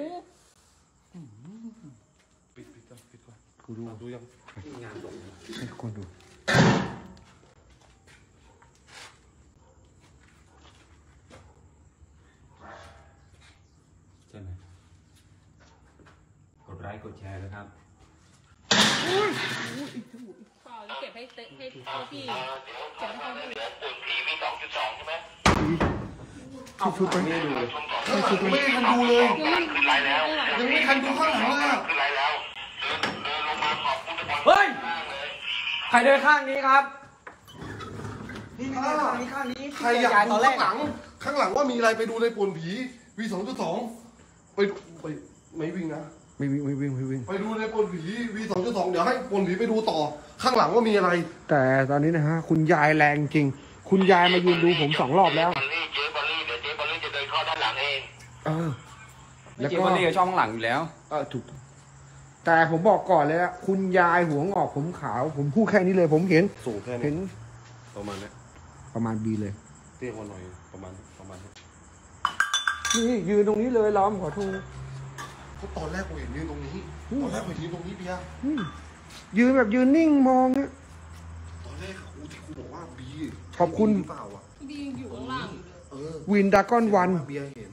[SPEAKER 1] ปิดก่อน
[SPEAKER 2] กูดู
[SPEAKER 1] ดูยัง
[SPEAKER 2] ให้ทุกคนดู
[SPEAKER 5] ใช่ไหมกดไลค์กดแชร์นะครับ
[SPEAKER 3] เปล่าเก็บให้เตะให้พี่
[SPEAKER 4] เดี๋ยวขอมาเลยเดี๋ยวปุ่นผีมี 2.2 ใช่ไหม
[SPEAKER 2] เอาชุดไป
[SPEAKER 1] ไม่ดูเลยไม่ทันดูเลย
[SPEAKER 4] ขึ้นไลน์แล้ว
[SPEAKER 1] ยังไม่ทันดูข้างหลังเลยอะ
[SPEAKER 4] ขึ้นไลน์แล้วเดินลงมาขอบคุณทุกคน
[SPEAKER 5] เฮ้ย
[SPEAKER 4] มากเลย
[SPEAKER 5] ใครเดินข้างนี้ครับ นี่ข้างนี้
[SPEAKER 1] ใครอยาก
[SPEAKER 5] ต
[SPEAKER 1] ดู
[SPEAKER 5] อนแร
[SPEAKER 1] ข้าก งหลัง ข้างหลังว่ามีอะไรไปดูในป่วนผี V2.2 ไปดูไปไม่วิ่งนะ
[SPEAKER 2] ไม่วิ่ง
[SPEAKER 1] ไปดูในป่วนผี V2.2 เดี๋ยวให้ป่วนผีไปดูต่อ ข้างหลังว่ามีอะไร
[SPEAKER 2] แต่ตอนนี้นะฮะคุณยายแรงจริง คุณยายมายืนดูผม2 รอบแล้ว
[SPEAKER 4] เจ๊บอลลี่เดี๋ยวเจ๊บอลลี่จะเดินเข้าด้านหลังเอง
[SPEAKER 2] แล้ว
[SPEAKER 5] เจ๊
[SPEAKER 2] ก็
[SPEAKER 5] บอลลี่ก็ช่องข้างหลังอยู่แล้ว
[SPEAKER 2] ถูกต้องแต่ผมบอกก่อนเลยนะคุณยายหัวงอกผมขาว ผมพูดแค่นี้เลย ผมเห็น
[SPEAKER 1] สูงแค่
[SPEAKER 2] เห็
[SPEAKER 1] นี้
[SPEAKER 2] น
[SPEAKER 1] ประมาณนี้
[SPEAKER 2] ประมาณบีเลย
[SPEAKER 1] เตี้ยกว่าหน่อยประมาณนี้
[SPEAKER 2] นี่ยืนตรงนี้เลยล้อมขอโทษ
[SPEAKER 1] เพราะตอนแรกกูเห็นยืนตรงนี้ ตอนแรกกูเห็นยืนตรงนี้เบียร์
[SPEAKER 2] ยืนแบบยืนนิ่งมองอะ
[SPEAKER 1] ตอนแรกกูที่กูบอกว่าบี
[SPEAKER 2] ขอบคุณ
[SPEAKER 1] หรือเปล่าอ่ะ
[SPEAKER 3] บีอยู่ข้างล่างอยู่เลย
[SPEAKER 1] เออ
[SPEAKER 2] วินดากอนวัน
[SPEAKER 1] เบียร์เห็น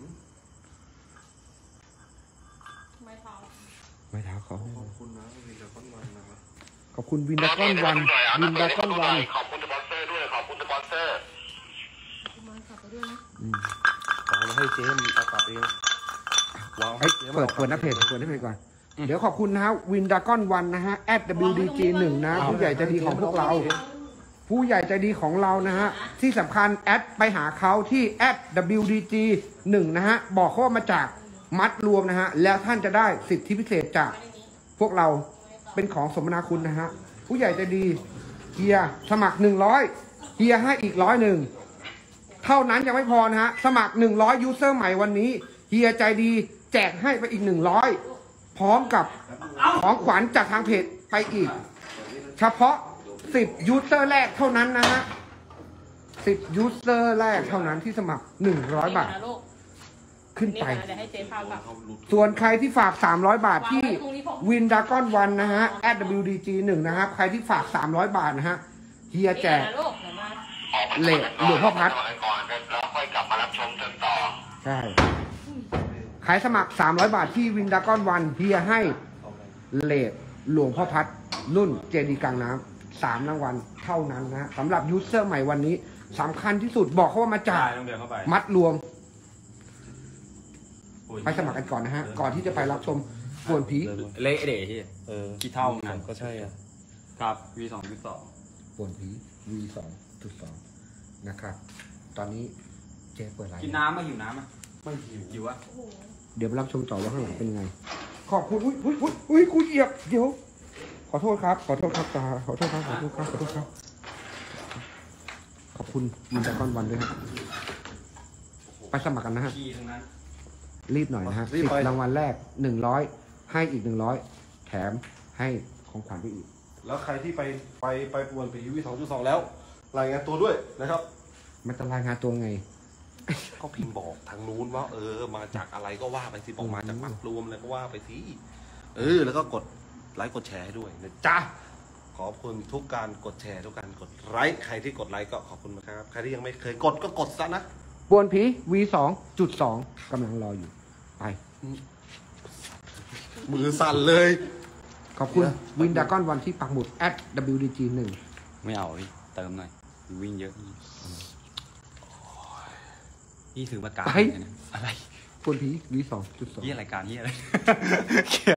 [SPEAKER 3] ไม่เท้า
[SPEAKER 2] ไม่ท้าเขา
[SPEAKER 1] ขอบคุณนะวินดาก้อนวันนะครับ
[SPEAKER 2] ขอบคุณวินดากอนวันวินดากอนวัน
[SPEAKER 4] ขอบคุณสปอนเซอร์ด้วยขอบคุณสปอนเซอร์
[SPEAKER 3] มาขับไปด้วยนะ
[SPEAKER 1] ขอมาให้เจ๊มันเอากลับเองวาง
[SPEAKER 2] เฮ้ยเปิดหน้าเพจก่อน เดี๋ยวขอบคุณนะฮะวินดากอนวันนะฮะ @WDG1 นะผู้ใหญ่ใจดีของพวกเรา ผู้ใหญ่ใจดีของเรานะฮะที่สำคัญแอดไปหาเขาที่ @WDG1 นะฮะบอกเขาว่ามาจากมัดรวมนะฮะแล้วท่านจะได้สิทธิพิเศษจากพวกเราเป็นของสมนาคุณนะฮะผู้ใหญ่ใจดีเฮียสมัคร100เฮียให้อีก100เท่านั้นยังไม่พอนะฮะสมัคร100ยูเซอร์ใหม่วันนี้เฮียใจดีแจกให้ไปอีก100พร้อมกับของขวัญจากทางเพจไปอีกเฉพาะ10ยูเซอร์แรกเท่านั้นนะฮะ10ยูเซอร์แรกเท่านั้นที่สมัคร100 บาท
[SPEAKER 3] นี่นะลูก
[SPEAKER 2] ขึ้น
[SPEAKER 3] นี่
[SPEAKER 2] ไป
[SPEAKER 3] นะเดี๋ยวให้เจ๊พาแบบ
[SPEAKER 2] ส่วนใครที่ฝาก300 บาทที่วินดากอนวันนะฮะ @WDG1 นะครับใครที่ฝาก300 บาทนะฮะเฮียแจก
[SPEAKER 3] นี่นะลูกเดี๋ยวมา
[SPEAKER 2] เลทหลวงพ่อพัด
[SPEAKER 4] ก่อนแล้วค่อยกลับมารับชมกันต่อ
[SPEAKER 2] ใช่ขายสมัคร300 บาทที่วินดากอนวันเฮียให้เลทหลวงพ่อพัดรุ่นเจดีกลางน้ำ3รางวัลเท่านั้นนะสำหรับยูเซอร์ใหม่วันนี้สำคัญที่สุดบอกเขาว่ามาจาก
[SPEAKER 6] ต้องเดินเข้าไป
[SPEAKER 2] มัดรวมไปสมัครกันก่อนนะฮะก่อนที่จะไปรับชมป่วนผี
[SPEAKER 6] เละเดะที่ กี่เท่าไง
[SPEAKER 1] ก็ใช่อ่ะ
[SPEAKER 6] ครับ V2 V2
[SPEAKER 2] ป่วนผี V2.2 นะครับตอนนี้เจ๊เปิดไลน์
[SPEAKER 6] กินน้ำมาหิวน้ำอ่ะ
[SPEAKER 1] ไม่หิว
[SPEAKER 6] หิวอ่ะ
[SPEAKER 2] เดี๋ยวไปรับชมต่อว่าข้างหลังเป็นไง ขอบคุณอุ้ยกูเหยียบเดี๋ยวขอโทษครับขอโทษครับตาขอโทษครับขอบคุณวินดากอนวันด้วยครับไปสมัครกันนะฮะ
[SPEAKER 6] ขี้ทั้งนั้น
[SPEAKER 2] รีบหน่อยนะฮะ
[SPEAKER 1] รีบไป
[SPEAKER 2] 10รางวัลแรก100ให้อีก100แถมให้ของขวัญไปอีก
[SPEAKER 1] แล้วใครที่ไปปวนผีวี2.2แล้วรายงานตัวด้วยนะครับ
[SPEAKER 2] มันจะรายงานตัวไง
[SPEAKER 1] ก็พิมพ์บอกทางนู้นว่ามาจากอะไรก็ว่าไปสิบอกมาจากมัดรวมอะไรก็ว่าไปสิแล้วก็กดไลค์กดแชร์ให้ด้วยนะจ๊ะขอบคุณทุกการกดแชร์ทุกการกดไลค์ใครที่กดไลค์ก็ขอบคุณมากครับใครที่ยังไม่เคยกดก็กดซะนะ
[SPEAKER 2] ปวนผี V2.2 กำลังรออยู่ไป
[SPEAKER 1] มือสั่นเลย
[SPEAKER 2] ขอบคุณวินดากอนวันที่ปักหมุด @WDG1
[SPEAKER 6] ไม่เอาพี่เติมหน่อยวิ่งเยอะนี่ถือประกาศ
[SPEAKER 2] ไป
[SPEAKER 6] อะไร
[SPEAKER 2] ปวนผี V2.2
[SPEAKER 6] ยี่รายการยี่อะไร